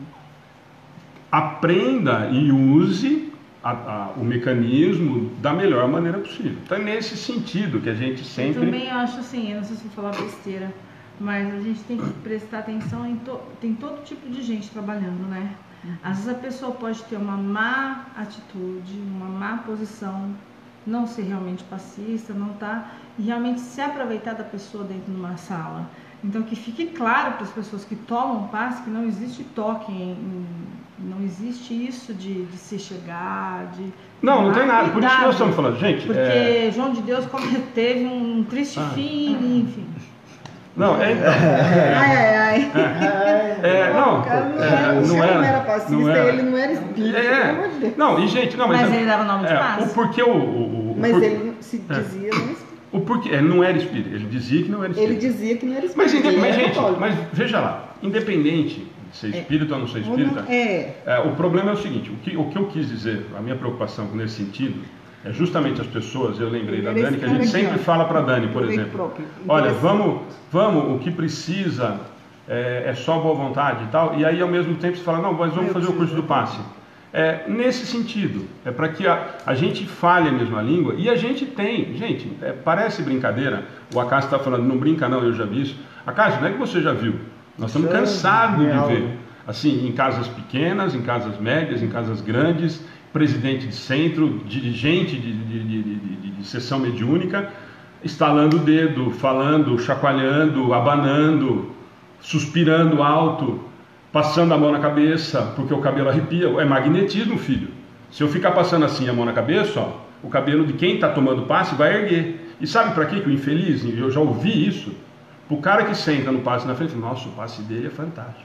aprenda e use a, a, o mecanismo da melhor maneira possível. Então é nesse sentido que a gente sempre... Eu também acho assim, eu não sei se vou falar besteira, mas a gente tem que prestar atenção em to... tem todo tipo de gente trabalhando, né? Às vezes a pessoa pode ter uma má atitude, uma má posição, não ser realmente passista, não tá, e realmente se aproveitar da pessoa dentro de uma sala. Então que fique claro para as pessoas que tomam passe que não existe toque, em, em, não existe isso de, de se chegar, de... Não, não ah, tem nada, cuidado, por isso que nós estamos falando, gente... Porque é... João de Deus teve um triste ah. fim, enfim. Não, é... Ai, ai, ai. É, é, não, O cara não, é, era, não, não era, era passista, não era. ele não era espírita, É, pelo amor de Deus. não, e gente, não, mas... Mas é, ele dava nome de é, passe? o porquê o... o, o Mas por, ele se dizia não espírita. O porquê, ele não era espírita, ele dizia que não era espírita. Ele dizia que não era espírita. Mas, ele mas era gente, católico. mas veja lá, independente de ser espírita ou não ser espírita, É. é, o problema é o seguinte, o que, o que eu quis dizer, a minha preocupação nesse sentido, é justamente as pessoas, eu lembrei da Ele Dani, que a gente aqui, sempre ó. fala para a Dani, por Ele exemplo, próprio, olha, interessante. vamos, vamos, o que precisa é, é só boa vontade e tal, e aí ao mesmo tempo você fala, não, mas vamos Eu fazer o curso do passe. É, nesse sentido, é para que a, a gente fale a mesma língua, e a gente tem, gente, é, parece brincadeira, o Acácio está falando, não brinca não, eu já vi isso. Acácio, não é que você já viu, nós estamos cansados de ver, assim, em casas pequenas, em casas médias, em casas grandes, presidente de centro, dirigente de, de, de, de, de, de sessão mediúnica, estalando o dedo, falando, chacoalhando, abanando, suspirando alto, passando a mão na cabeça, porque o cabelo arrepia. É magnetismo, filho. Se eu ficar passando assim a mão na cabeça, ó, o cabelo de quem está tomando passe vai erguer. E sabe para quê que o infeliz, eu já ouvi isso, o cara que senta no passe na frente, nossa, o passe dele é fantástico.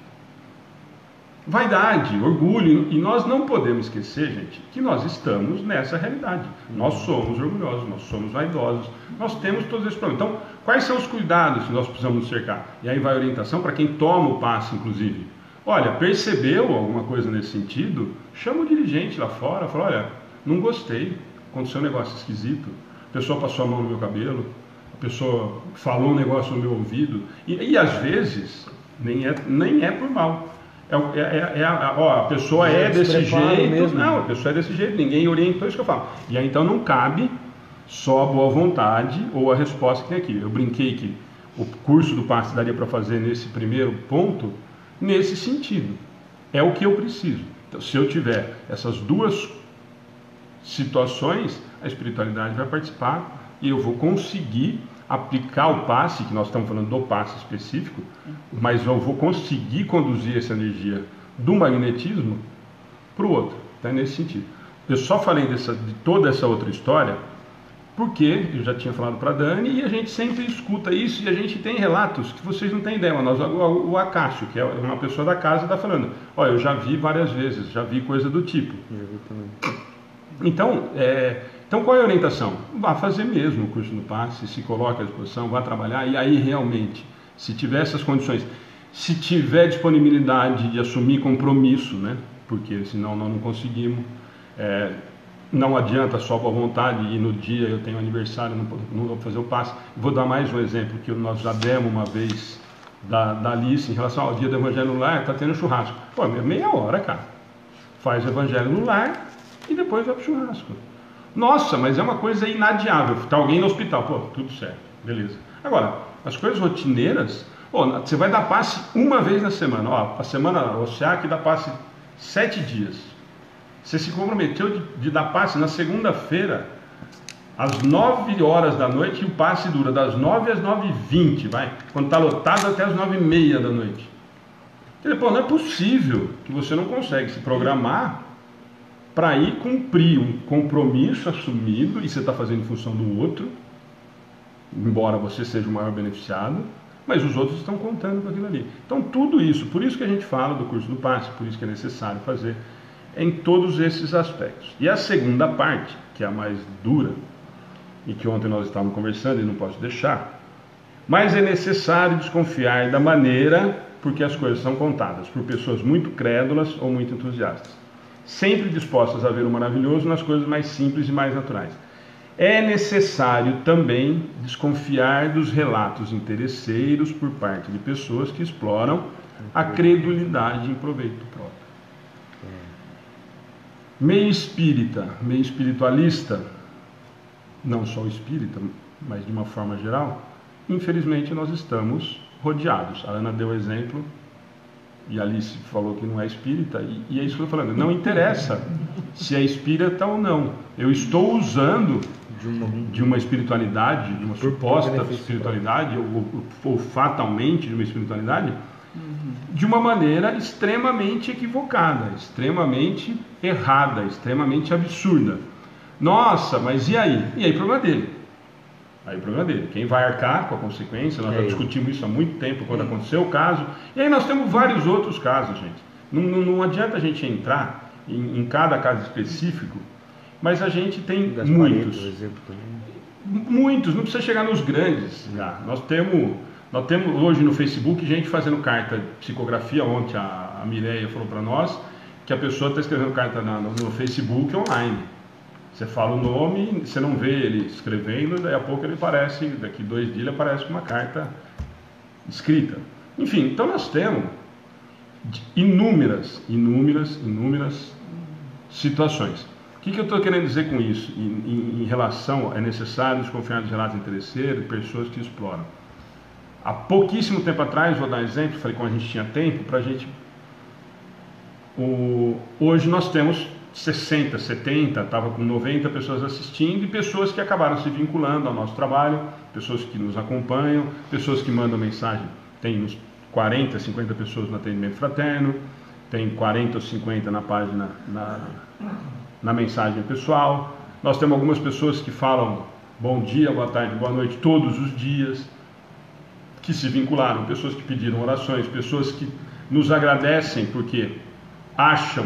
Vaidade, orgulho, e nós não podemos esquecer, gente, que nós estamos nessa realidade. Nós somos orgulhosos, nós somos vaidosos, nós temos todos esses problemas. Então, quais são os cuidados que nós precisamos nos cercar? E aí vai a orientação para quem toma o passe, inclusive. Olha, percebeu alguma coisa nesse sentido? Chama o dirigente lá fora, fala, olha, não gostei, aconteceu um negócio esquisito, a pessoa passou a mão no meu cabelo, a pessoa falou um negócio no meu ouvido, e, e às vezes nem é, nem é por mal. É, é, é a, ó, a pessoa é, é desse jeito, mesmo. Não, a pessoa é desse jeito, ninguém orientou, isso que eu falo. E aí então não cabe só a boa vontade ou a resposta que tem aqui. Eu brinquei que o curso do passe daria para fazer nesse primeiro ponto, nesse sentido. É o que eu preciso. Então, se eu tiver essas duas situações, a espiritualidade vai participar e eu vou conseguir aplicar o passe, que nós estamos falando do passe específico, mas eu vou conseguir conduzir essa energia do magnetismo para o outro. Então é nesse sentido. Eu só falei dessa, de toda essa outra história porque eu já tinha falado para a Dani e a gente sempre escuta isso e a gente tem relatos que vocês não têm ideia, mas nós, o, o Acácio, que é uma pessoa da casa, está falando, olha, eu já vi várias vezes, já vi coisa do tipo. Já vi também. Então, é, então, qual é a orientação? Vá fazer mesmo o curso do passe, se coloque à disposição, vá trabalhar e aí realmente, se tiver essas condições, se tiver disponibilidade de assumir compromisso, né? Porque senão nós não conseguimos, é, não adianta só boa vontade e no dia eu tenho aniversário, não, não vou fazer o passe. Vou dar mais um exemplo que nós já demos uma vez da, da Alice em relação ao dia do Evangelho no Lar, está tendo churrasco. Pô, meia hora, cara. Faz o Evangelho no Lar e depois vai pro churrasco. Nossa, mas é uma coisa inadiável. Está alguém no hospital, pô, tudo certo, beleza. Agora, as coisas rotineiras, pô, você vai dar passe uma vez na semana. Ó, a semana, o SEAC dá passe sete dias. Você se comprometeu de, de dar passe na segunda-feira, às nove horas da noite, e o passe dura das nove às nove e vinte, vai. Quando está lotado até às nove e meia da noite. Então, pô, não é possível que você não consegue se programar para ir cumprir um compromisso assumido, e você está fazendo em função do outro, embora você seja o maior beneficiado, mas os outros estão contando com aquilo ali. Então tudo isso, por isso que a gente fala do curso do passe, por isso que é necessário fazer em todos esses aspectos. E a segunda parte, que é a mais dura, e que ontem nós estávamos conversando e não posso deixar, mas é necessário desconfiar da maneira porque as coisas são contadas por pessoas muito crédulas ou muito entusiastas, sempre dispostas a ver o maravilhoso nas coisas mais simples e mais naturais. É necessário também desconfiar dos relatos interesseiros por parte de pessoas que exploram a credulidade em proveito próprio. Meio espírita, meio espiritualista, não só o espírita, mas de uma forma geral, infelizmente nós estamos rodeados. A Ana deu o exemplo, e a Alice falou que não é espírita, e, e é isso que eu estou falando. Não interessa se é espírita ou não. Eu estou usando De uma, de uma espiritualidade, de uma Por suposta benefício espiritualidade, ou, ou, ou fatalmente de uma espiritualidade, de uma maneira extremamente equivocada, extremamente errada, extremamente absurda. Nossa, mas e aí? E aí, problema dele. Aí o problema dele. Quem vai arcar com a consequência, nós É já ele. discutimos isso há muito tempo quando aconteceu o caso. E aí nós temos vários outros casos, gente. Não, não, não adianta a gente entrar em, em cada caso específico, mas a gente tem Gasparetto, muitos. por exemplo, também. Muitos, não precisa chegar nos grandes. Já. Nós temos, nós temos hoje no Facebook gente fazendo carta de psicografia. Ontem a, a Mireia falou para nós que a pessoa está escrevendo carta na, no, no Facebook online. Você fala o nome, você não vê ele escrevendo, daí a pouco ele aparece, daqui dois dias ele aparece com uma carta escrita. Enfim, então nós temos inúmeras, inúmeras, inúmeras situações. O que, que eu estou querendo dizer com isso? Em, em, em relação, é necessário desconfiar dos relatos interesseiros, pessoas que exploram. Há pouquíssimo tempo atrás, vou dar um exemplo, falei como a gente tinha tempo, para a gente... O, hoje nós temos sessenta, setenta, estava com noventa pessoas assistindo e pessoas que acabaram se vinculando ao nosso trabalho, pessoas que nos acompanham, pessoas que mandam mensagem. Tem uns quarenta, cinquenta pessoas no atendimento fraterno, tem quarenta ou cinquenta na página, na, na mensagem pessoal. Nós temos algumas pessoas que falam bom dia, boa tarde, boa noite todos os dias, que se vincularam, pessoas que pediram orações, pessoas que nos agradecem porque acham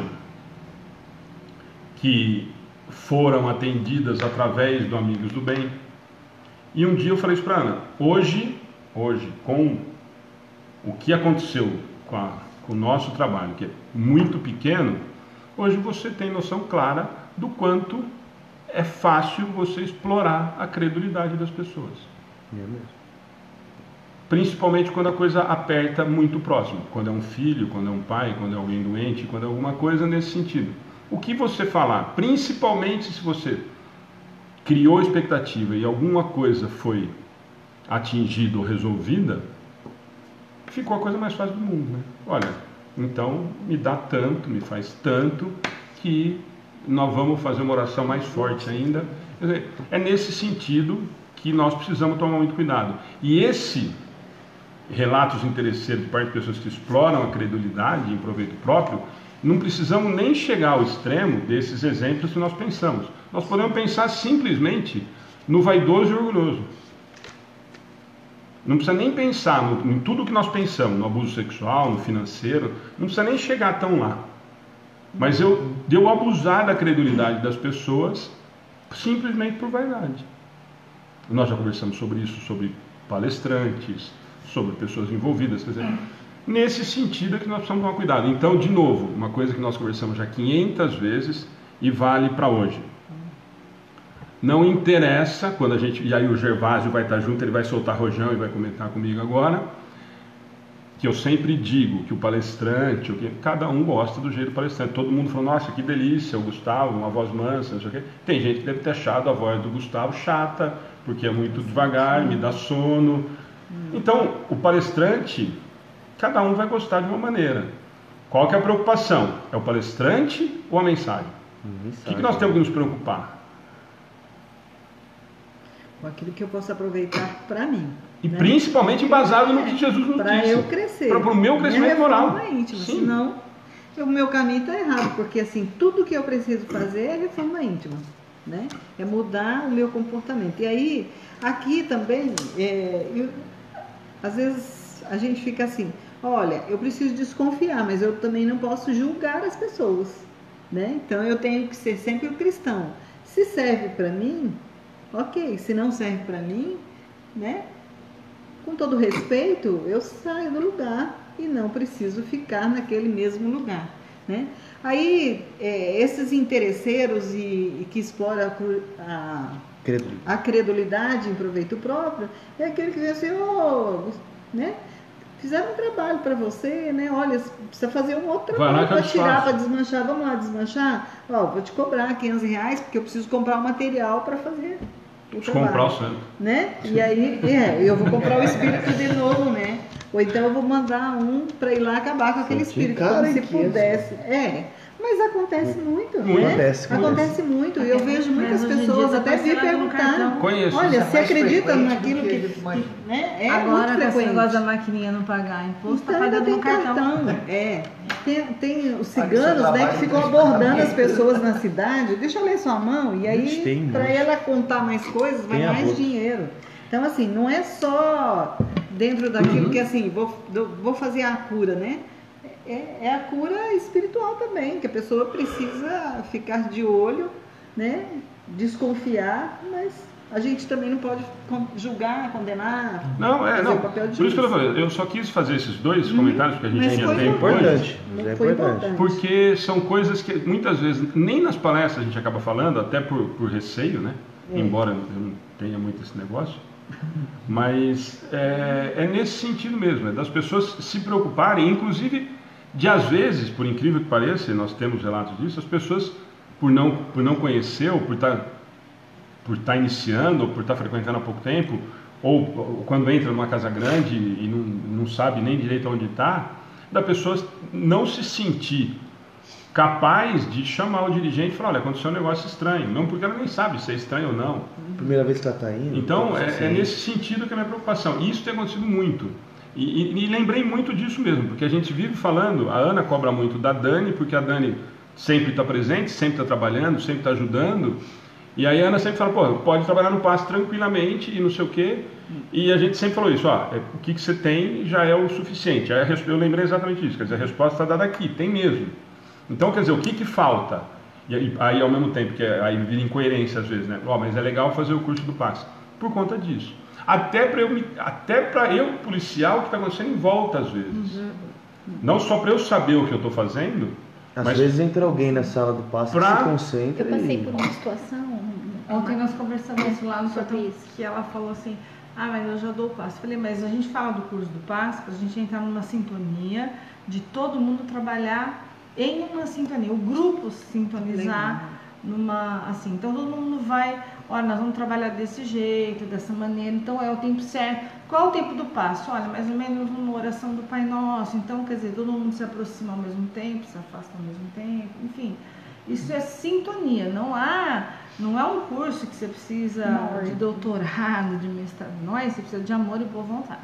que foram atendidas através do Amigos do Bem. E um dia eu falei isso para a Ana, hoje, hoje, com o que aconteceu com, a, com o nosso trabalho, que é muito pequeno, hoje você tem noção clara do quanto é fácil você explorar a credulidade das pessoas. É mesmo. Principalmente quando a coisa aperta muito próximo, quando é um filho, quando é um pai, quando é alguém doente, quando é alguma coisa nesse sentido. O que você falar, principalmente se você criou expectativa e alguma coisa foi atingida ou resolvida, ficou a coisa mais fácil do mundo, né? Olha, então me dá tanto, me faz tanto, que nós vamos fazer uma oração mais forte ainda. Quer dizer, é nesse sentido que nós precisamos tomar muito cuidado. E esse relatos interesseiros de parte de pessoas que exploram a credulidade em proveito próprio, não precisamos nem chegar ao extremo desses exemplos que nós pensamos. Nós podemos pensar simplesmente no vaidoso e orgulhoso. Não precisa nem pensar no, em tudo que nós pensamos, no abuso sexual, no financeiro, não precisa nem chegar tão lá. Mas eu, de eu abusar da credulidade das pessoas simplesmente por vaidade. Nós já conversamos sobre isso, sobre palestrantes, sobre pessoas envolvidas, quer dizer, nesse sentido é que nós precisamos tomar cuidado. Então, de novo, uma coisa que nós conversamos já quinhentas vezes e vale para hoje. Não interessa, quando a gente, e aí o Gervásio vai estar junto, ele vai soltar rojão e vai comentar comigo agora, que eu sempre digo que o palestrante, que cada um gosta do jeito do palestrante. Todo mundo falou, nossa, que delícia, o Gustavo, uma voz mansa, não sei o quê. Tem gente que deve ter achado a voz do Gustavo chata, porque é muito devagar, me dá sono. Então, o palestrante, cada um vai gostar de uma maneira. Qual que é a preocupação? É o palestrante ou a mensagem? O que, que nós temos que nos preocupar? Com aquilo que eu posso aproveitar para mim. E né? principalmente embasado no que Jesus nos Para disse. eu crescer. Para o meu crescimento Minha moral. reforma íntima, Sim. senão o meu caminho está errado, porque assim, tudo que eu preciso fazer é reforma íntima, né? É mudar o meu comportamento. E aí, aqui também, é, eu, às vezes a gente fica assim, olha, eu preciso desconfiar, mas eu também não posso julgar as pessoas, né? Então eu tenho que ser sempre o cristão. Se serve para mim, ok. Se não serve para mim, né? Com todo respeito, eu saio do lugar e não preciso ficar naquele mesmo lugar. né? Aí, é, esses interesseiros e, e que exploram a, cru- a, Credulidade. a credulidade em proveito próprio, é aquele que diz assim, ô, né? Fizeram um trabalho para você, né? Olha, precisa fazer um outro Vai lá trabalho que eu para tirar, desfaço. para desmanchar. Vamos lá desmanchar? Ó, vou te cobrar quinhentos reais porque eu preciso comprar o material para fazer o Deixa eu trabalho. comprar o santo. Né? E aí, é, eu vou comprar o espírito de novo, né? Ou então eu vou mandar um para ir lá acabar com aquele Sentir espírito, como se carequias. pudesse. É, mas acontece muito, Muito. né? Acontece, Acontece muito. E eu vejo muitas Mas hoje em pessoas dia tá até vir parcelado no perguntando. cartão. Conheço. Olha, Isso é você mais acredita frequente naquilo do que que, a gente imagina. né? É Agora, muito com esse frequente. negócio da maquininha não pagar imposto, Então tá ainda pagando tem no cartão. cartão. É. Tem, tem os Paga ciganos, seu né, trabalho que ficam depois abordando paga. as pessoas na cidade. Deixa eu ler sua mão. E Ixi, tem aí, um para monte. ela contar mais coisas, vai Tem mais aborto. dinheiro. Então, assim, não é só dentro daquilo que, assim, vou, do- vou fazer a cura, né? É, é a cura espiritual também, que a pessoa precisa ficar de olho, né? Desconfiar, mas a gente também não pode con- julgar, condenar. Não, é, fazer não. o papel de Por isso que eu juiz. falei, eu só quis fazer esses dois comentários, porque a gente Mas tinha foi tempo importante. hoje. Mas é Foi importante. importante. Porque são coisas que muitas vezes, nem nas palestras a gente acaba falando, até por, por receio, né? É. Embora eu não tenha muito esse negócio. Mas é, é nesse sentido mesmo, é das pessoas se preocuparem, inclusive de às vezes, por incrível que pareça, e nós temos relatos disso, as pessoas, por não, por não conhecer, ou por estar por estar iniciando, ou por estar frequentando há pouco tempo, ou, ou quando entra numa casa grande e não, não sabe nem direito onde está, da pessoa não se sentir capaz de chamar o dirigente e falar, olha, aconteceu um negócio estranho, não porque ela nem sabe se é estranho ou não. Primeira vez que ela está indo. Então, tá é, é sucedendo. nesse sentido que é a minha preocupação. E isso tem acontecido muito. E, e, e lembrei muito disso mesmo, porque a gente vive falando, a Ana cobra muito da Dani, porque a Dani sempre está presente, sempre está trabalhando, sempre está ajudando. E aí a Ana sempre fala, pô, pode trabalhar no passe tranquilamente e não sei o quê. E a gente sempre falou isso, ó, é, o que, que você tem já é o suficiente. Aí a res- eu lembrei exatamente isso, quer dizer, a resposta está dada aqui, tem mesmo. Então, quer dizer, o que, que falta? E aí, aí, ao mesmo tempo, que é, aí vira incoerência às vezes, né? Ó, mas é legal fazer o curso do passe. Por conta disso. Até para eu, me- até para eu, policial, o que está acontecendo em volta às vezes. Não só para eu saber o que eu estou fazendo, Às mas vezes entra alguém na sala do passe Pra- que se concentra Eu passei e... por uma situação. Ontem nós conversamos lá no Sobre cartão isso. que ela falou assim, ah, mas eu já dou o passe. Falei, mas a gente fala do curso do passe para a gente entrar numa sintonia de todo mundo trabalhar em uma sintonia, o grupo sintonizar numa, assim, então todo mundo vai, olha, nós vamos trabalhar desse jeito, dessa maneira, então é o tempo certo. Qual é o tempo do passo? Olha, mais ou menos uma oração do Pai Nosso, então quer dizer, todo mundo se aproxima ao mesmo tempo, se afasta ao mesmo tempo, enfim. Isso é sintonia, não há, não é um curso que você precisa Uma ordem. de doutorado, de mestrado, não é, você precisa de amor e boa vontade.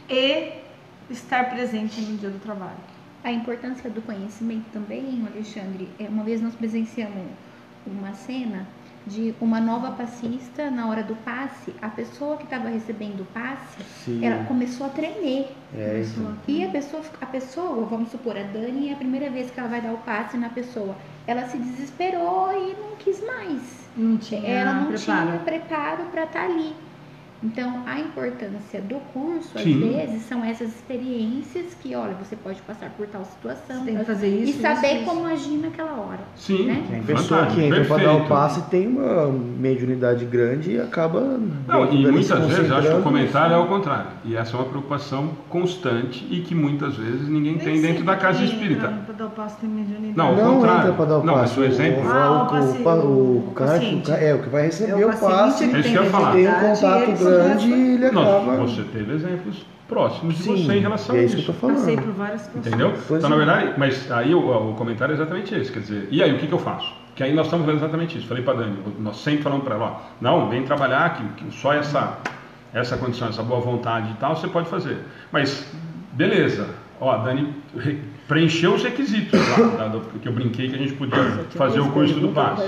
E estar presente no dia do trabalho. A importância do conhecimento também, Alexandre, é, uma vez nós presenciamos uma cena de uma nova passista na hora do passe, a pessoa que estava recebendo o passe, Sim. ela começou a tremer. É, então. E a pessoa, a pessoa, vamos supor, a Dani, é a primeira vez que ela vai dar o passe na pessoa, ela se desesperou e não quis mais. Não tinha Ela não preparo. tinha preparo para estar ali. Então, a importância do curso, às Sim. vezes, são essas experiências que, olha, você pode passar por tal situação. Você tem que tal- fazer isso, e saber isso, isso. como agir naquela hora. sim, Né? A pessoa fantástico, que entra para dar o perfeito. passe tem uma mediunidade grande e acaba... Não, dentro e dali muitas se vezes eu acho que o concentrando. comentário é o contrário. E essa é uma preocupação constante e que muitas vezes ninguém tem dentro da casa espírita. Para dar o passo tem mediunidade. Não, ao Não contrário. entra para dar o Não, passe. mas o exemplo- O, Ah, o o, passe- o, o, o cara, paciente. é, o que vai receber É o, o paciente passe que É isso que eu ia falar. tem um mediunidade, contato ele se grande transforma. e ele Não, acaba... você teve exemplos próximos de Sim, você em relação e a é isso isso. que eu tô falando. Passei por várias situações. Entendeu? Pois então, na é. verdade, mas aí o, o comentário é exatamente esse, quer dizer, e aí o que, que eu faço? Que aí nós estamos vendo exatamente isso. Falei para Dani, nós sempre falamos para ela, ó, não, vem trabalhar que, que só essa, essa condição, essa boa vontade e tal, você pode fazer. Mas, beleza, ó, a Dani re- preencheu os requisitos lá, da- do- que eu brinquei que a gente podia fazer o curso do passe,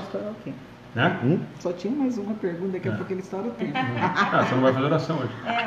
né? Hum? Só tinha mais uma pergunta, daqui a pouco ele estoura o tempo. Ah, você não vai fazer oração hoje. É,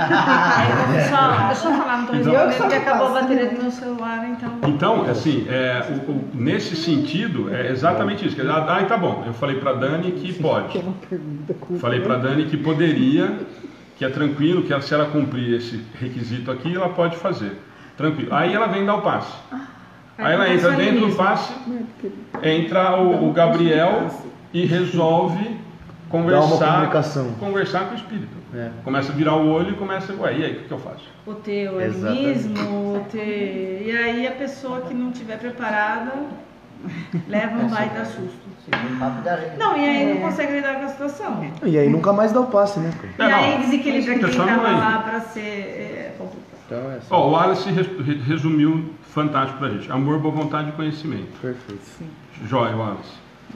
ó. Pessoal, deixa eu falar, não tô Então- respondendo porque acabou a bateria do meu celular, então. Então, assim, é, o- o- nesse sentido, é exatamente isso. Quer dizer, ah, tá bom, eu falei para Dani que pode. Que é uma pergunta curta. Falei para Dani que poderia, que é tranquilo, que ela- se ela cumprir esse requisito aqui, ela pode fazer. Tranquilo. Aí ela vem dar o passe. Aí ela entra dentro do passe, entra o, o Gabriel e resolve conversar, comunicação. conversar com o espírito. É. Começa a virar o olho e começa, ué, e aí, o que, que eu faço? O ter o Exatamente. animismo, o ter... E aí a pessoa que não estiver preparada leva um baita susto. Segundo o papo da gente. Não, e aí não consegue lidar com a situação. E aí nunca mais dá o passe, né, cara? E É, aí não. desequilibra quem Pessoal, estava não é. lá para ser é, complicado. Então é só. Ó, o Wallace res- re- resumiu fantástico pra gente. Amor, boa vontade e conhecimento. Perfeito. Joia, Wallace.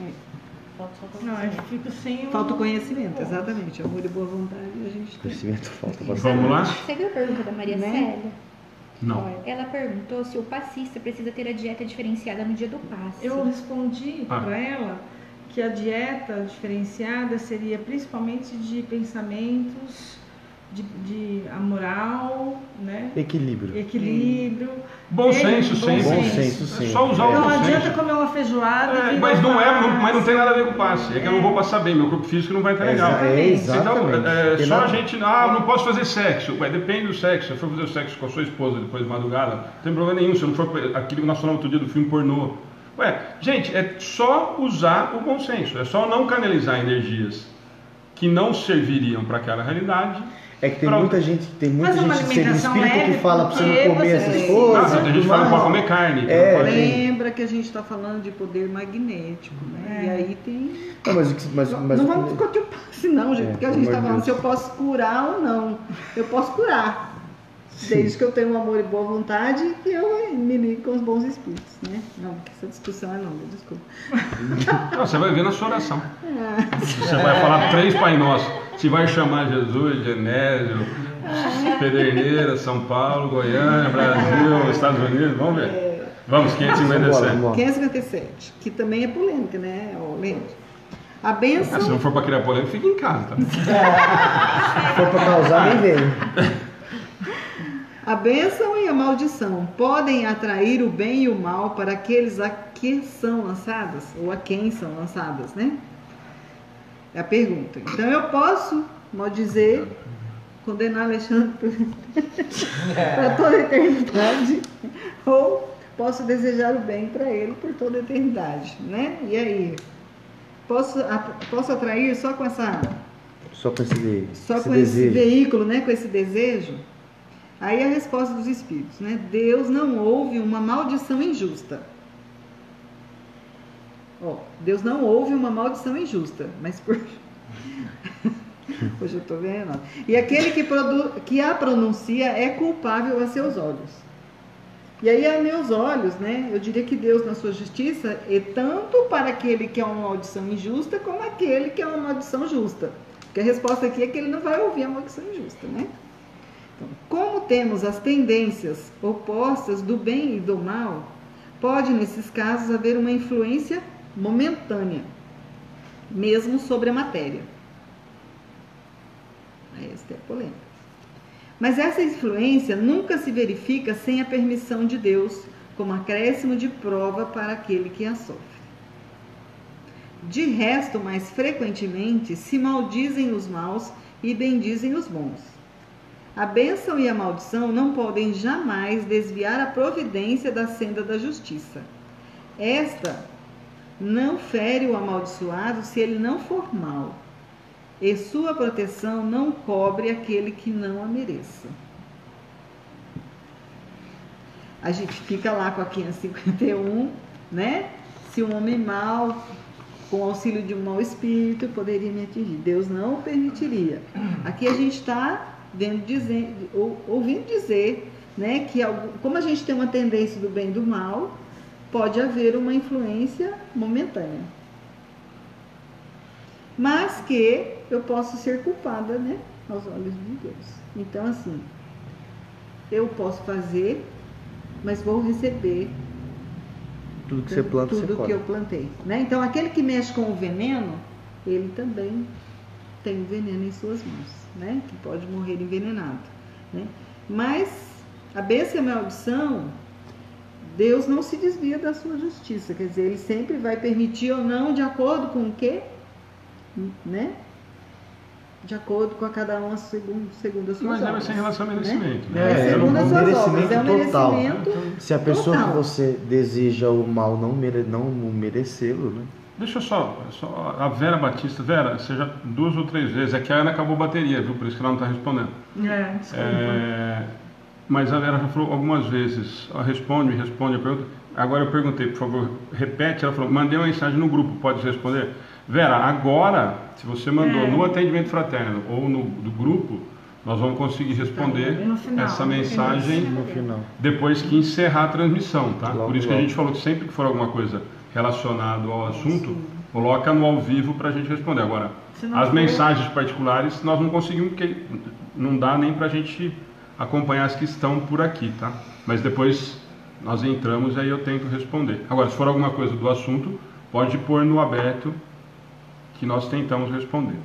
Não, eu fico sem o... Falta o conhecimento, exatamente. Amor e boa vontade a gente tem. Conhecimento falta bastante. Vamos lá? Você viu a pergunta da Maria Né? Célia? Não. Ela perguntou se o passista precisa ter a dieta diferenciada no dia do passe. Eu respondi Ah. para ela que a dieta diferenciada seria principalmente de pensamentos, de, de a moral, né? Equilíbrio. Equilíbrio. Bom senso Bom sempre. Bom senso. senso É sempre. só usar o Não bom adianta senso. comer uma feijoada e É, virar mas não é, não- passe. mas não tem nada a ver com passe. É que eu não vou passar bem, meu corpo físico não vai estar legal. É, Exatamente. exatamente. Então, é, Tem só a nada- gente, ah, não posso fazer sexo. Ué, depende do sexo. Se eu for fazer o sexo com a sua esposa depois de madrugada, não tem problema nenhum. Se eu não for aquele que nós falamos outro dia do filme pornô. Ué, gente, é só usar o bom senso. É só não canalizar energias que não serviriam para aquela realidade. É que tem Pronto. muita gente, tem muita Mas uma gente segundo alimentação espírito que leve, fala pra você porque não comer você essas precisa. coisas. Nossa, a gente fala não mas- pode comer carne. que É, não pode- Lembra que a gente está falando de poder magnético, né? É. E aí tem. Não, mas, o que- mas, Não, mas não o que- vamos discutir o passe, não, gente, É, porque a pelo gente está amor falando de se eu posso curar ou não. Eu posso curar. Desde que eu tenha um amor e boa vontade e eu me ligue com os bons espíritos, né? Não, porque essa discussão é longa, desculpa. Não, você vai ver na sua oração. Você vai falar três Pai Nosso. Você vai chamar Jesus, Genésio, Pederneira, São Paulo, Goiânia, Brasil, Estados Unidos. Vamos ver. Vamos, quinhentos e cinquenta e Vambora, sete. vambora. quinhentos e cinquenta e sete, que também é polêmica, né? Ó, lembra? A Ah, se bênção. não for para criar polêmica, fica em casa, tá? Se for pra causar, nem vem. A bênção e a maldição podem atrair o bem e o mal para aqueles a que são lançadas, ou a quem são lançadas, né? É a pergunta. Então eu posso maldizer, condenar Alexandre para toda a eternidade, ou posso desejar o bem para ele por toda a eternidade, né? E aí? Posso, a- posso atrair só com essa Só com esse, só esse com esse desejo. veículo, né, com esse desejo? Aí a resposta dos espíritos, né? Deus não ouve uma maldição injusta. Ó, Deus não ouve uma maldição injusta, mas por hoje eu tô vendo. E aquele que, produ... que a pronuncia é culpável a seus olhos. E aí a meus olhos, né? Eu diria que Deus na sua justiça é tanto para aquele que é uma maldição injusta como aquele que é uma maldição justa. Porque a resposta aqui é que ele não vai ouvir a maldição injusta, né? Então, como temos as tendências opostas do bem e do mal, pode nesses casos haver uma influência momentânea, mesmo sobre a matéria. Aí esta é a polêmica. Mas essa influência nunca se verifica sem a permissão de Deus, como acréscimo de prova para aquele que a sofre. De resto, mais frequentemente, se maldizem os maus e bendizem os bons. A bênção e a maldição não podem jamais desviar a providência da senda da justiça. Esta não fere o amaldiçoado se ele não for mau, e sua proteção não cobre aquele que não a mereça. A gente fica lá com a quinhentos e cinquenta e um, né? Se um homem mau, com auxílio de um mau espírito, poderia me atingir. Deus não o permitiria. Aqui a gente está vendo dizer, ou, ouvindo dizer, né, que algum, como a gente tem uma tendência do bem e do mal, pode haver uma influência momentânea. Mas que eu posso ser culpada, né, aos olhos de Deus. Então, assim, eu posso fazer, mas vou receber Tudo que você planta, tudo você que colhe. eu plantei, né? Então, aquele que mexe com o veneno, ele também tem o veneno em suas mãos, né? Que pode morrer envenenado, né? Mas a bênção e a maldição, Deus não se desvia da sua justiça, quer dizer, ele sempre vai permitir ou não de acordo com o quê? Né? de acordo com a cada um segundo, segundo as suas Mas deve obras. ser em relação a né? merecimento. É, Né? É, Eu não- segundo as um suas merecimento obras, é um total. merecimento Se a pessoa total. que você deseja o mal não, mere, não merecê-lo, né? Deixa eu só, só. A Vera Batista, Vera, você já duas ou três vezes. É que a Ana acabou a bateria, viu? Por isso que ela não está respondendo. É, desculpa. É, mas a Vera já falou algumas vezes. Ela responde, me responde a pergunta. Agora eu perguntei, por favor, repete. Ela falou, mandei uma mensagem no grupo, pode responder? Vera, agora, se você mandou É. no atendimento fraterno ou no do grupo, nós vamos conseguir responder No final, essa no mensagem No final. depois que encerrar a transmissão, tá? Logo, Por isso que a logo. gente falou que sempre que for alguma coisa relacionada ao assunto, coloca no ao vivo para a gente responder. Agora, Se não as for- mensagens particulares nós não conseguimos, porque não dá nem para a gente acompanhar as que estão por aqui, tá? Mas depois nós entramos e aí eu tento responder. Agora, se for alguma coisa do assunto, pode pôr no aberto que nós tentamos responder.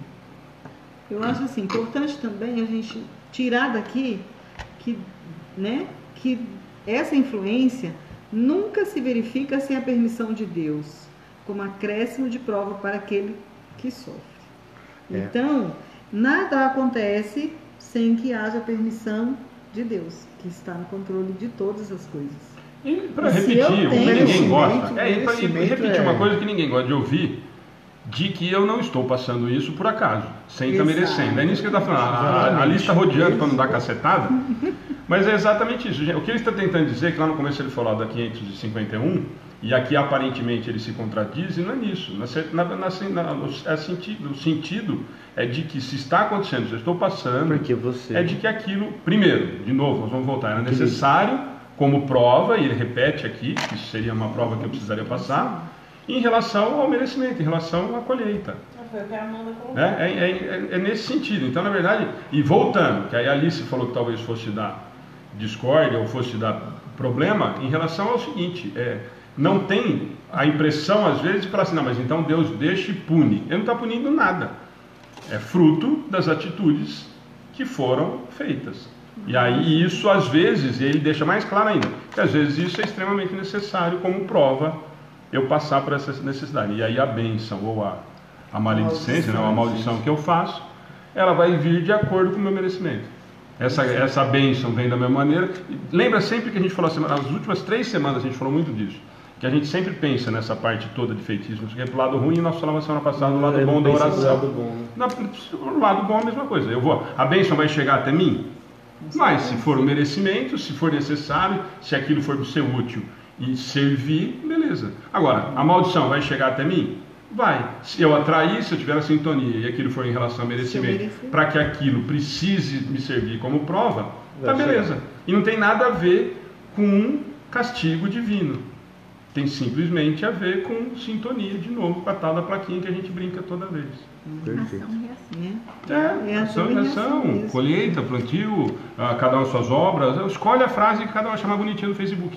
Eu acho assim, importante também a gente tirar daqui que, né, que essa influência nunca se verifica sem a permissão de Deus, como acréscimo de prova para aquele que sofre. É. Então, nada acontece sem que haja permissão de Deus, que está no controle de todas as coisas. E para E se repetir, eu o que tenho ninguém merecimento, gosta, é, e pra- e merecimento repetir é- uma coisa que ninguém gosta de ouvir, de que eu não estou passando isso por acaso, sem estar Exato. merecendo. É nisso que ele está falando. A, a, a lista rodeando para não dar cacetada, mas é exatamente isso. gente. O que ele está tentando dizer, é que lá no começo ele falou da quinhentos e cinquenta e um, e aqui aparentemente ele se contradiz, e não é nisso. Na, na, na, na, no, é sentido, o sentido é de que se está acontecendo, se eu estou passando, Porque você... é de que aquilo, primeiro, de novo, nós vamos voltar, era Equilíbrio. necessário como prova, e ele repete aqui, que isso seria uma prova que eu precisaria passar, em relação ao merecimento, em relação à colheita. Foi o que a Amanda colocou. Né? É, é, é- é nesse sentido. Então, na verdade, e voltando, que aí a Alice falou que talvez fosse dar discórdia ou fosse dar problema, em relação ao seguinte, é, não tem a impressão, às vezes, de falar assim, não, mas então Deus deixa e pune. Ele não está punindo nada. É fruto das atitudes que foram feitas. E aí isso, às vezes, ele deixa mais claro ainda, que às vezes isso é extremamente necessário como prova eu passar por essa necessidade. E aí a bênção ou a, a maledicência, né, ou a maldição que eu faço, ela vai vir de acordo com o meu merecimento. Essa, essa bênção vem da mesma maneira. Lembra sempre que a gente falou, assim, nas últimas três semanas a gente falou muito disso, que a gente sempre pensa nessa parte toda de feitiço, que é pro lado ruim, e nós falamos semana passada do lado Eu bom da pensei do oração. lado bom, né? Na, o lado bom é a mesma coisa. Eu vou, a bênção vai chegar até mim? Mas se for o merecimento, se for necessário, se aquilo for do ser útil e servir, beleza. Agora, a maldição vai chegar até mim? Vai. Se eu atrair, se eu tiver a sintonia e aquilo for em relação ao merecimento, merecer. para que aquilo precise me servir como prova, tá Vai beleza. E não tem nada a ver com um castigo divino. Tem simplesmente a ver com sintonia, de novo, com a tal da plaquinha que a gente brinca toda vez. Perfeito. Ação e reação. Né? É, É a ação e reação reação, mesmo. colheita, plantio, ah, cada um suas obras. Escolhe a frase que cada um vai chamar bonitinha no Facebook.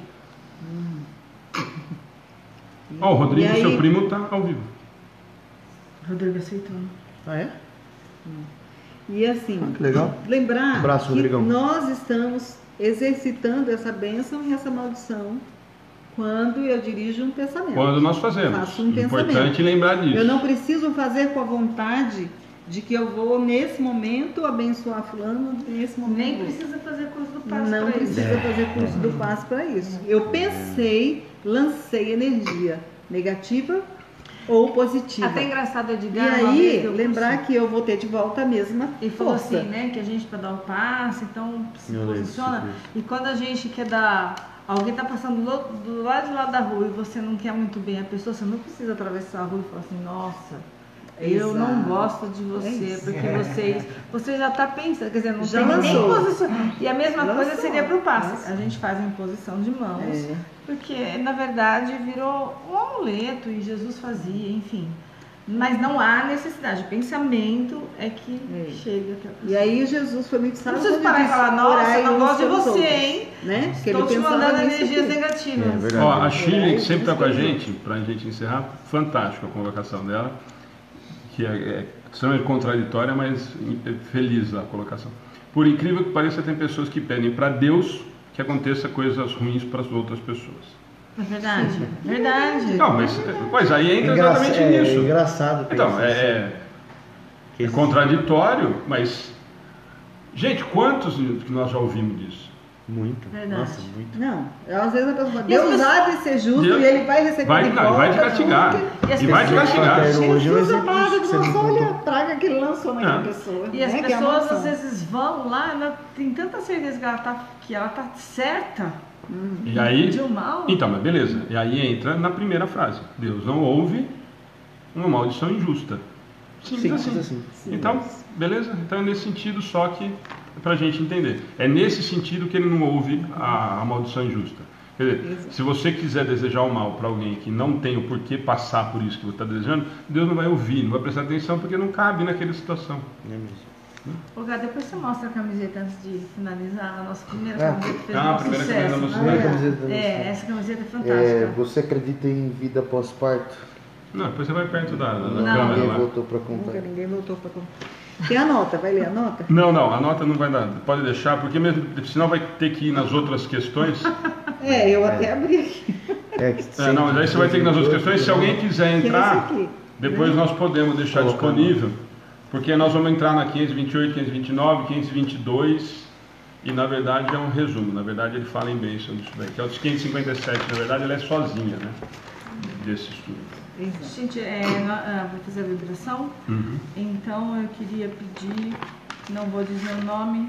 Ó, o Rodrigo, E aí- seu primo, tá ao vivo. Rodrigo aceitou. Ah, é? E assim, Ah, que legal. lembrar Abraço, que Rodrigão. nós estamos exercitando essa bênção e essa maldição quando eu dirijo um pensamento. Quando nós fazemos. Faço um Importante pensamento. lembrar disso. Eu não preciso fazer com a vontade de que eu vou, nesse momento, abençoar fulano, nesse momento. Nem vou. precisa fazer curso do passo Não pra isso. precisa fazer curso do passo para isso. Eu pensei, lancei energia negativa ou positiva. Até engraçado E Edgar, uma vez aí, que eu lembrar curso- que eu vou ter de volta a mesma Ele falou força. assim, né, que a gente para dar o passe, então se Eu lembro posiciona. disso. E quando a gente quer dar, alguém tá passando do, outro- do lado de lá da rua e você não quer muito bem a pessoa, você não precisa atravessar a rua e falar assim, nossa, eu não Exato. gosto de você, É isso. porque vocês, você já tá pensando, quer dizer, não Já tem nem lançou. posição. E a mesma Lançou. coisa seria pro passe. Lançou. A gente faz a imposição de mãos, É. porque na verdade virou um amuleto e Jesus fazia, enfim. Mas não há necessidade. O pensamento é que É. chega até a E pessoa. aí Jesus foi muito Não sábio. precisa quando parar e disse, falar, nossa, "Orai eu não uns gosto de pelos você, outros", hein? Né? Que Estou ele te pensava mandando nisso energias aqui. É negativas. verdade. Ó, a Shirley, que É, sempre está com a isso gente, para a gente encerrar, fantástico a convocação dela, que é, é extremamente contraditória, mas é feliz a colocação. Por incrível que pareça, tem pessoas que pedem para Deus que aconteça coisas ruins para as outras pessoas. É verdade, verdade. Não, mas, mas aí entra Engra- exatamente é nisso. engraçado. Então, pensar é, assim. é, É contraditório, mas... Gente, quantos que nós já ouvimos disso? Muito. Verdade. Nossa, muito. Não, às vezes a pessoa fala, E as Deus pessoas- há de ser justo Deus- e ele vai receber Vai, de não, volta. vai te castigar. E as E vai te pessoas- castigar. Paterno hoje é um Jesus é exemplo praga disso de que você nossa, me olha contou. a praga que ele lançou naquela É. pessoa. E as né, que é a pessoas maldição. às vezes vão lá, ela tem tanta certeza que ela tá, que ela tá certa E aí... de um mal. Então, mas beleza. E aí entra na primeira frase. Deus não ouve uma maldição injusta. Simples Simples assim. assim. Então, beleza? Então é nesse sentido só que é pra gente entender. É nesse sentido que ele não ouve a, a maldição injusta. Quer dizer, Exato. se você quiser desejar o mal para alguém que não tem o porquê passar por isso que você está desejando, Deus não vai ouvir, não vai prestar atenção porque não cabe naquela situação. Não é mesmo? Ô, Gá, depois você mostra a camiseta antes de finalizar. A nossa primeira Ah. camiseta fez Ah, a um primeira sucesso. camiseta da Primeira Ah, é. camiseta da É, nossa. essa camiseta é É, fantástica. você acredita em vida pós-parto? Não, depois você vai perto da, da Não. câmera Ninguém lá. voltou pra Nunca contar. ninguém voltou para contar. Tem a nota, vai ler a nota? Não, não, a nota não vai dar. Pode deixar, porque mesmo, senão vai ter que ir nas outras questões. É, eu até abri aqui. É, que É, não, mas aí você vai ter que ir nas outras questões. Se alguém quiser Que é esse entrar, aqui. depois nós podemos deixar Colocar disponível, porque nós vamos entrar na quinhentos e vinte e oito, quinhentos e vinte e nove, quinhentos e vinte e dois, e na verdade é um resumo. Na verdade ele fala em bênção disso daí, que é o dos quinhentos e cinquenta e sete. Na verdade ela é sozinha, né? Desse estudo. Exato. Gente, é, na- ah, vou fazer a vibração. Uhum. Então eu queria pedir, não vou dizer o nome,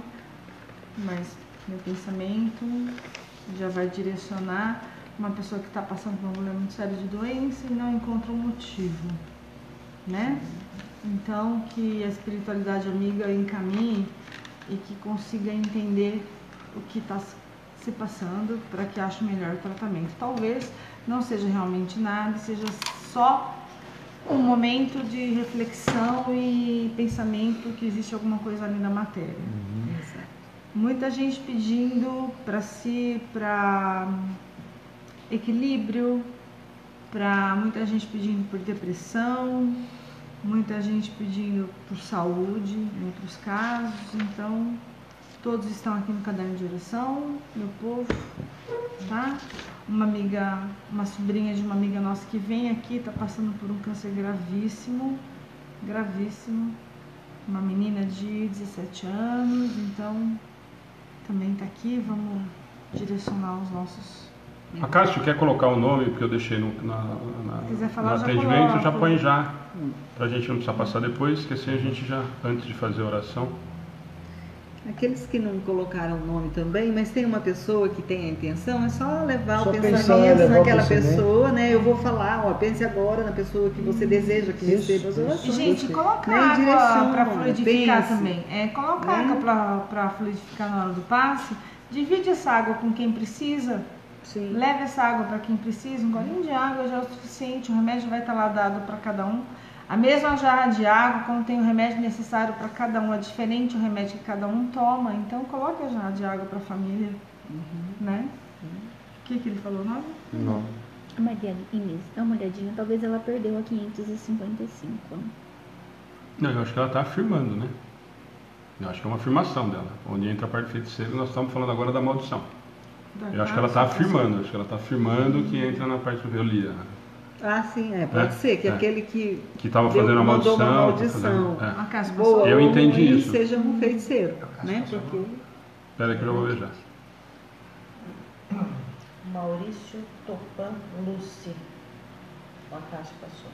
mas meu pensamento já vai direcionar uma pessoa que está passando por um problema muito sério de doença e não encontra um motivo, né? Então que a espiritualidade amiga encaminhe e que consiga entender o que está se passando para que ache o melhor tratamento. Talvez não seja realmente nada, seja só um momento de reflexão e pensamento que existe alguma coisa além da matéria. Exato. Muita gente pedindo para si, para equilíbrio, para muita gente pedindo por depressão, muita gente pedindo por saúde, em outros casos. Então, todos estão aqui no caderno de oração, meu povo, tá? Uma amiga, uma sobrinha de uma amiga nossa que vem aqui, está passando por um câncer gravíssimo, gravíssimo. Uma menina de dezessete anos, então também está aqui, vamos direcionar os nossos... A Cássio quer colocar o nome, porque eu deixei no, na, na, Se quiser falar, no já atendimento, coloca. já põe já, pra gente não precisar passar depois, que assim a gente já, antes de fazer a oração. Aqueles que não colocaram o nome também, mas tem uma pessoa que tem a intenção, é só levar Só o pensar, pensamento levar o naquela pensamento. pessoa, né? Eu vou falar, ó, pense agora na pessoa que você deseja que Isso, receba as isso. E, orações. gente, coloca Né? água Direciona, para fluidificar pense. também. É, coloca Né? água para fluidificar na hora do passe. Divide essa água com quem precisa. Sim. Leve essa água para quem precisa. Um golinho de água já é o suficiente. O remédio vai estar lá dado para cada um. A mesma jarra de água contém o remédio necessário para cada um. É diferente o remédio que cada um toma. Então, coloque a jarra de água para a família. Né? O que, que ele falou? Nome? Não. A Maria Inês, dá uma olhadinha, talvez ela perdeu a quinhentos e cinquenta e cinco. Né? Não, eu acho que ela está afirmando, né? Eu acho que é uma afirmação dela, onde entra a parte feiticeira e nós estamos falando agora da maldição. Eu acho que ela está afirmando, acho que ela está afirmando que entra na parte do eu li, Ah, sim, é, pode É, ser, que é. aquele que que estava deu- fazendo a mandou maldição. uma tá maldição. fazendo- é. A casa boa passou. Eu ou entendi ruim isso. seja um feiticeiro, né? Passou. Porque Espera que eu já vou ver já. Maurício Topan Lucy. O Acácio passou.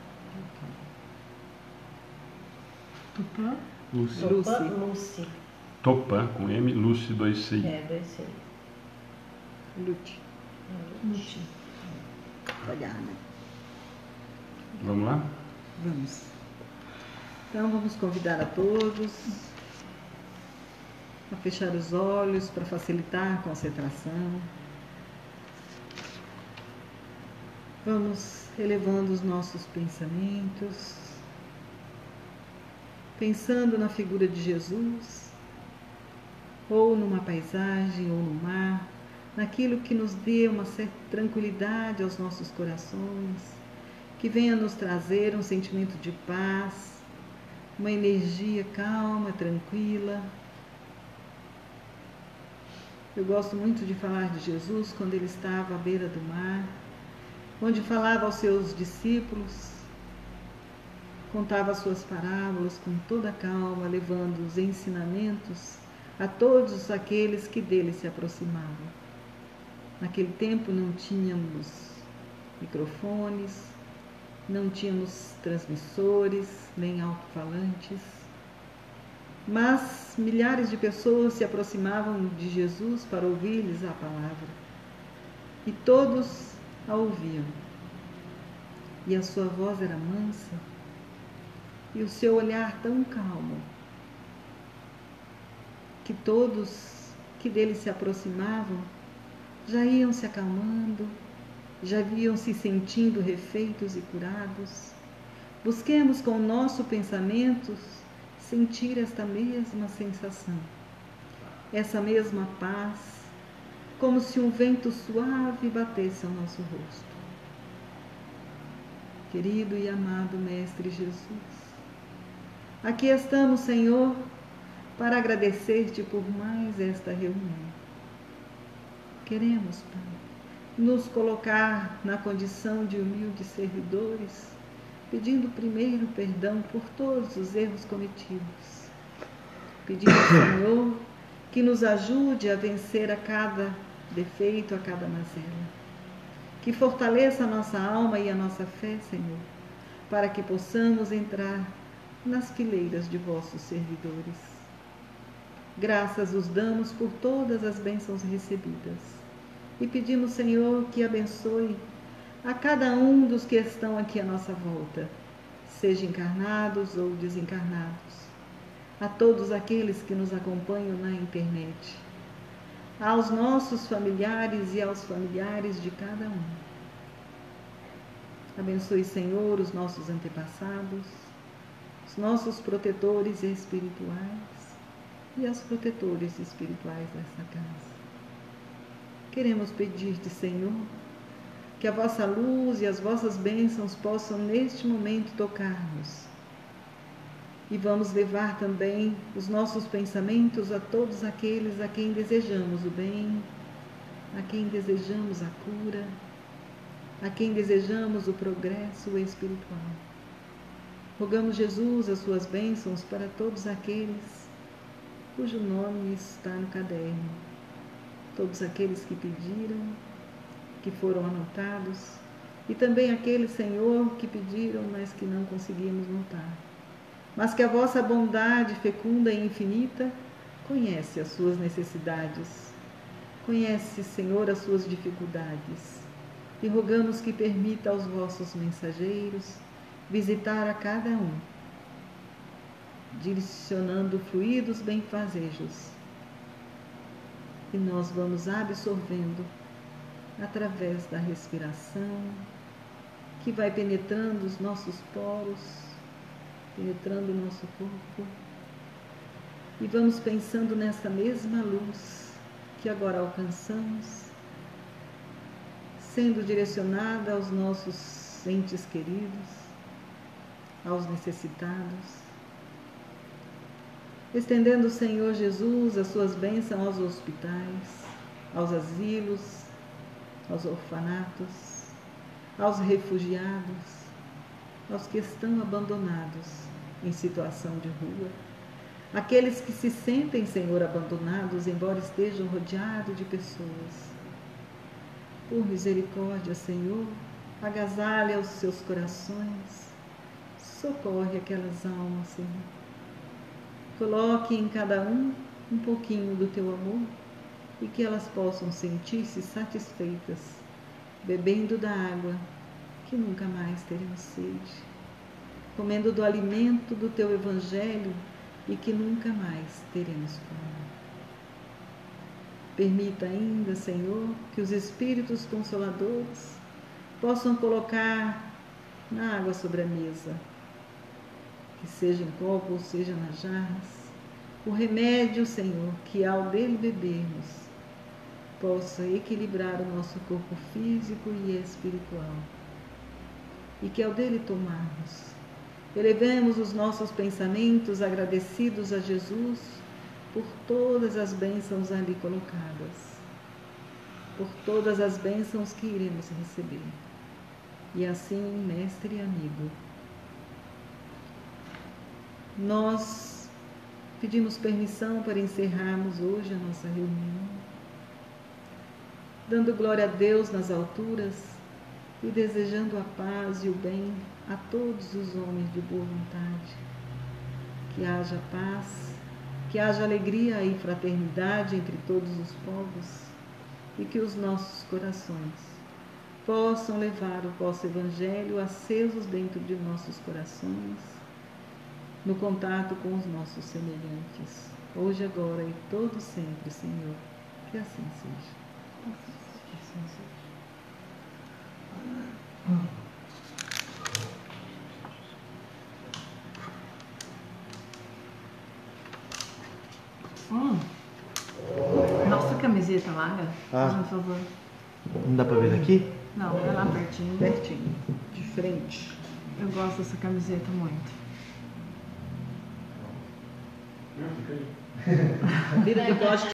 Tupã. Lucy. Topan Lucy. Lucy. Topan, com M, Lucy dois C. É, dois seis. lute, Lute. olhar, né? Vamos lá? Vamos. Então vamos convidar a todos a fechar os olhos para facilitar a concentração. Vamos elevando os nossos pensamentos, pensando na figura de Jesus, ou numa paisagem, ou no mar, naquilo que nos dê uma certa tranquilidade aos nossos corações, que venha nos trazer um sentimento de paz, uma energia calma, tranquila. Eu gosto muito de falar de Jesus quando ele estava à beira do mar, onde falava aos seus discípulos Contava suas parábolas com toda a calma, levando os ensinamentos a todos aqueles que dele se aproximavam. Naquele tempo não tínhamos microfones, não tínhamos transmissores, nem alto-falantes, mas milhares de pessoas se aproximavam de Jesus para ouvir-lhes a palavra, e todos a ouviam. E a sua voz era mansa, e o seu olhar tão calmo, que todos que dele se aproximavam já iam se acalmando, já iam se sentindo refeitos e curados. Busquemos com o nosso pensamento sentir esta mesma sensação, essa mesma paz, como se um vento suave batesse ao nosso rosto. Querido e amado Mestre Jesus, aqui estamos, Senhor, para agradecer-te por mais esta reunião. Queremos, Pai, nos colocar na condição de humildes servidores, pedindo primeiro perdão por todos os erros cometidos. Pedindo, Senhor, que nos ajude a vencer a cada defeito, a cada mazela. Que fortaleça a nossa alma e a nossa fé, Senhor, para que possamos entrar nas fileiras de vossos servidores. Graças os damos por todas as bênçãos recebidas e pedimos, Senhor, que abençoe a cada um dos que estão aqui à nossa volta, seja encarnados ou desencarnados, a todos aqueles que nos acompanham na internet, aos nossos familiares e aos familiares de cada um. Abençoe, Senhor, os nossos antepassados, os nossos protetores espirituais e as protetores espirituais dessa casa. Queremos pedir-te, Senhor, que a vossa luz e as vossas bênçãos possam neste momento tocar-nos. E vamos levar também os nossos pensamentos a todos aqueles a quem desejamos o bem, a quem desejamos a cura, a quem desejamos o progresso espiritual. Rogamos, Jesus, as suas bênçãos para todos aqueles cujo nome está no caderno, todos aqueles que pediram, que foram anotados, e também aqueles, Senhor, que pediram, mas que não conseguimos notar. Mas que a vossa bondade fecunda e infinita conhece as suas necessidades, conhece, Senhor, as suas dificuldades, e rogamos que permita aos vossos mensageiros visitar a cada um, direcionando fluidos benfazejos, e nós vamos absorvendo através da respiração, que vai penetrando os nossos poros, penetrando o nosso corpo, e vamos pensando nessa mesma luz que agora alcançamos, sendo direcionada aos nossos entes queridos, aos necessitados, estendendo, Senhor Jesus, as suas bênçãos aos hospitais, aos asilos, aos orfanatos, aos refugiados, aos que estão abandonados em situação de rua, aqueles que se sentem, Senhor, abandonados, embora estejam rodeados de pessoas. Por misericórdia, Senhor, agasalha os seus corações, socorre aquelas almas, Senhor. Coloque em cada um um pouquinho do teu amor e que elas possam sentir-se satisfeitas, bebendo da água que nunca mais teremos sede, comendo do alimento do teu evangelho e que nunca mais teremos fome. Permita ainda, Senhor, que os Espíritos Consoladores possam colocar na água sobre a mesa, que seja em copo ou seja nas jarras, o remédio, Senhor, que ao dele bebermos, possa equilibrar o nosso corpo físico e espiritual, e que ao dele tomarmos, elevemos os nossos pensamentos agradecidos a Jesus por todas as bênçãos ali colocadas, por todas as bênçãos que iremos receber. E assim, mestre e amigo, nós pedimos permissão para encerrarmos hoje a nossa reunião, dando glória a Deus nas alturas e desejando a paz e o bem a todos os homens de boa vontade. Que haja paz, que haja alegria e fraternidade entre todos os povos e que os nossos corações possam levar o vosso Evangelho acesos dentro de nossos corações, no contato com os nossos semelhantes, hoje, agora e todo sempre, Senhor. Que assim seja. Que assim seja. Hum. Nossa camiseta larga, Ah. fazendo favor. Não dá pra ver daqui? Não, vai lá pertinho. Pertinho, de frente. Eu gosto dessa camiseta muito. Vira que eu gosto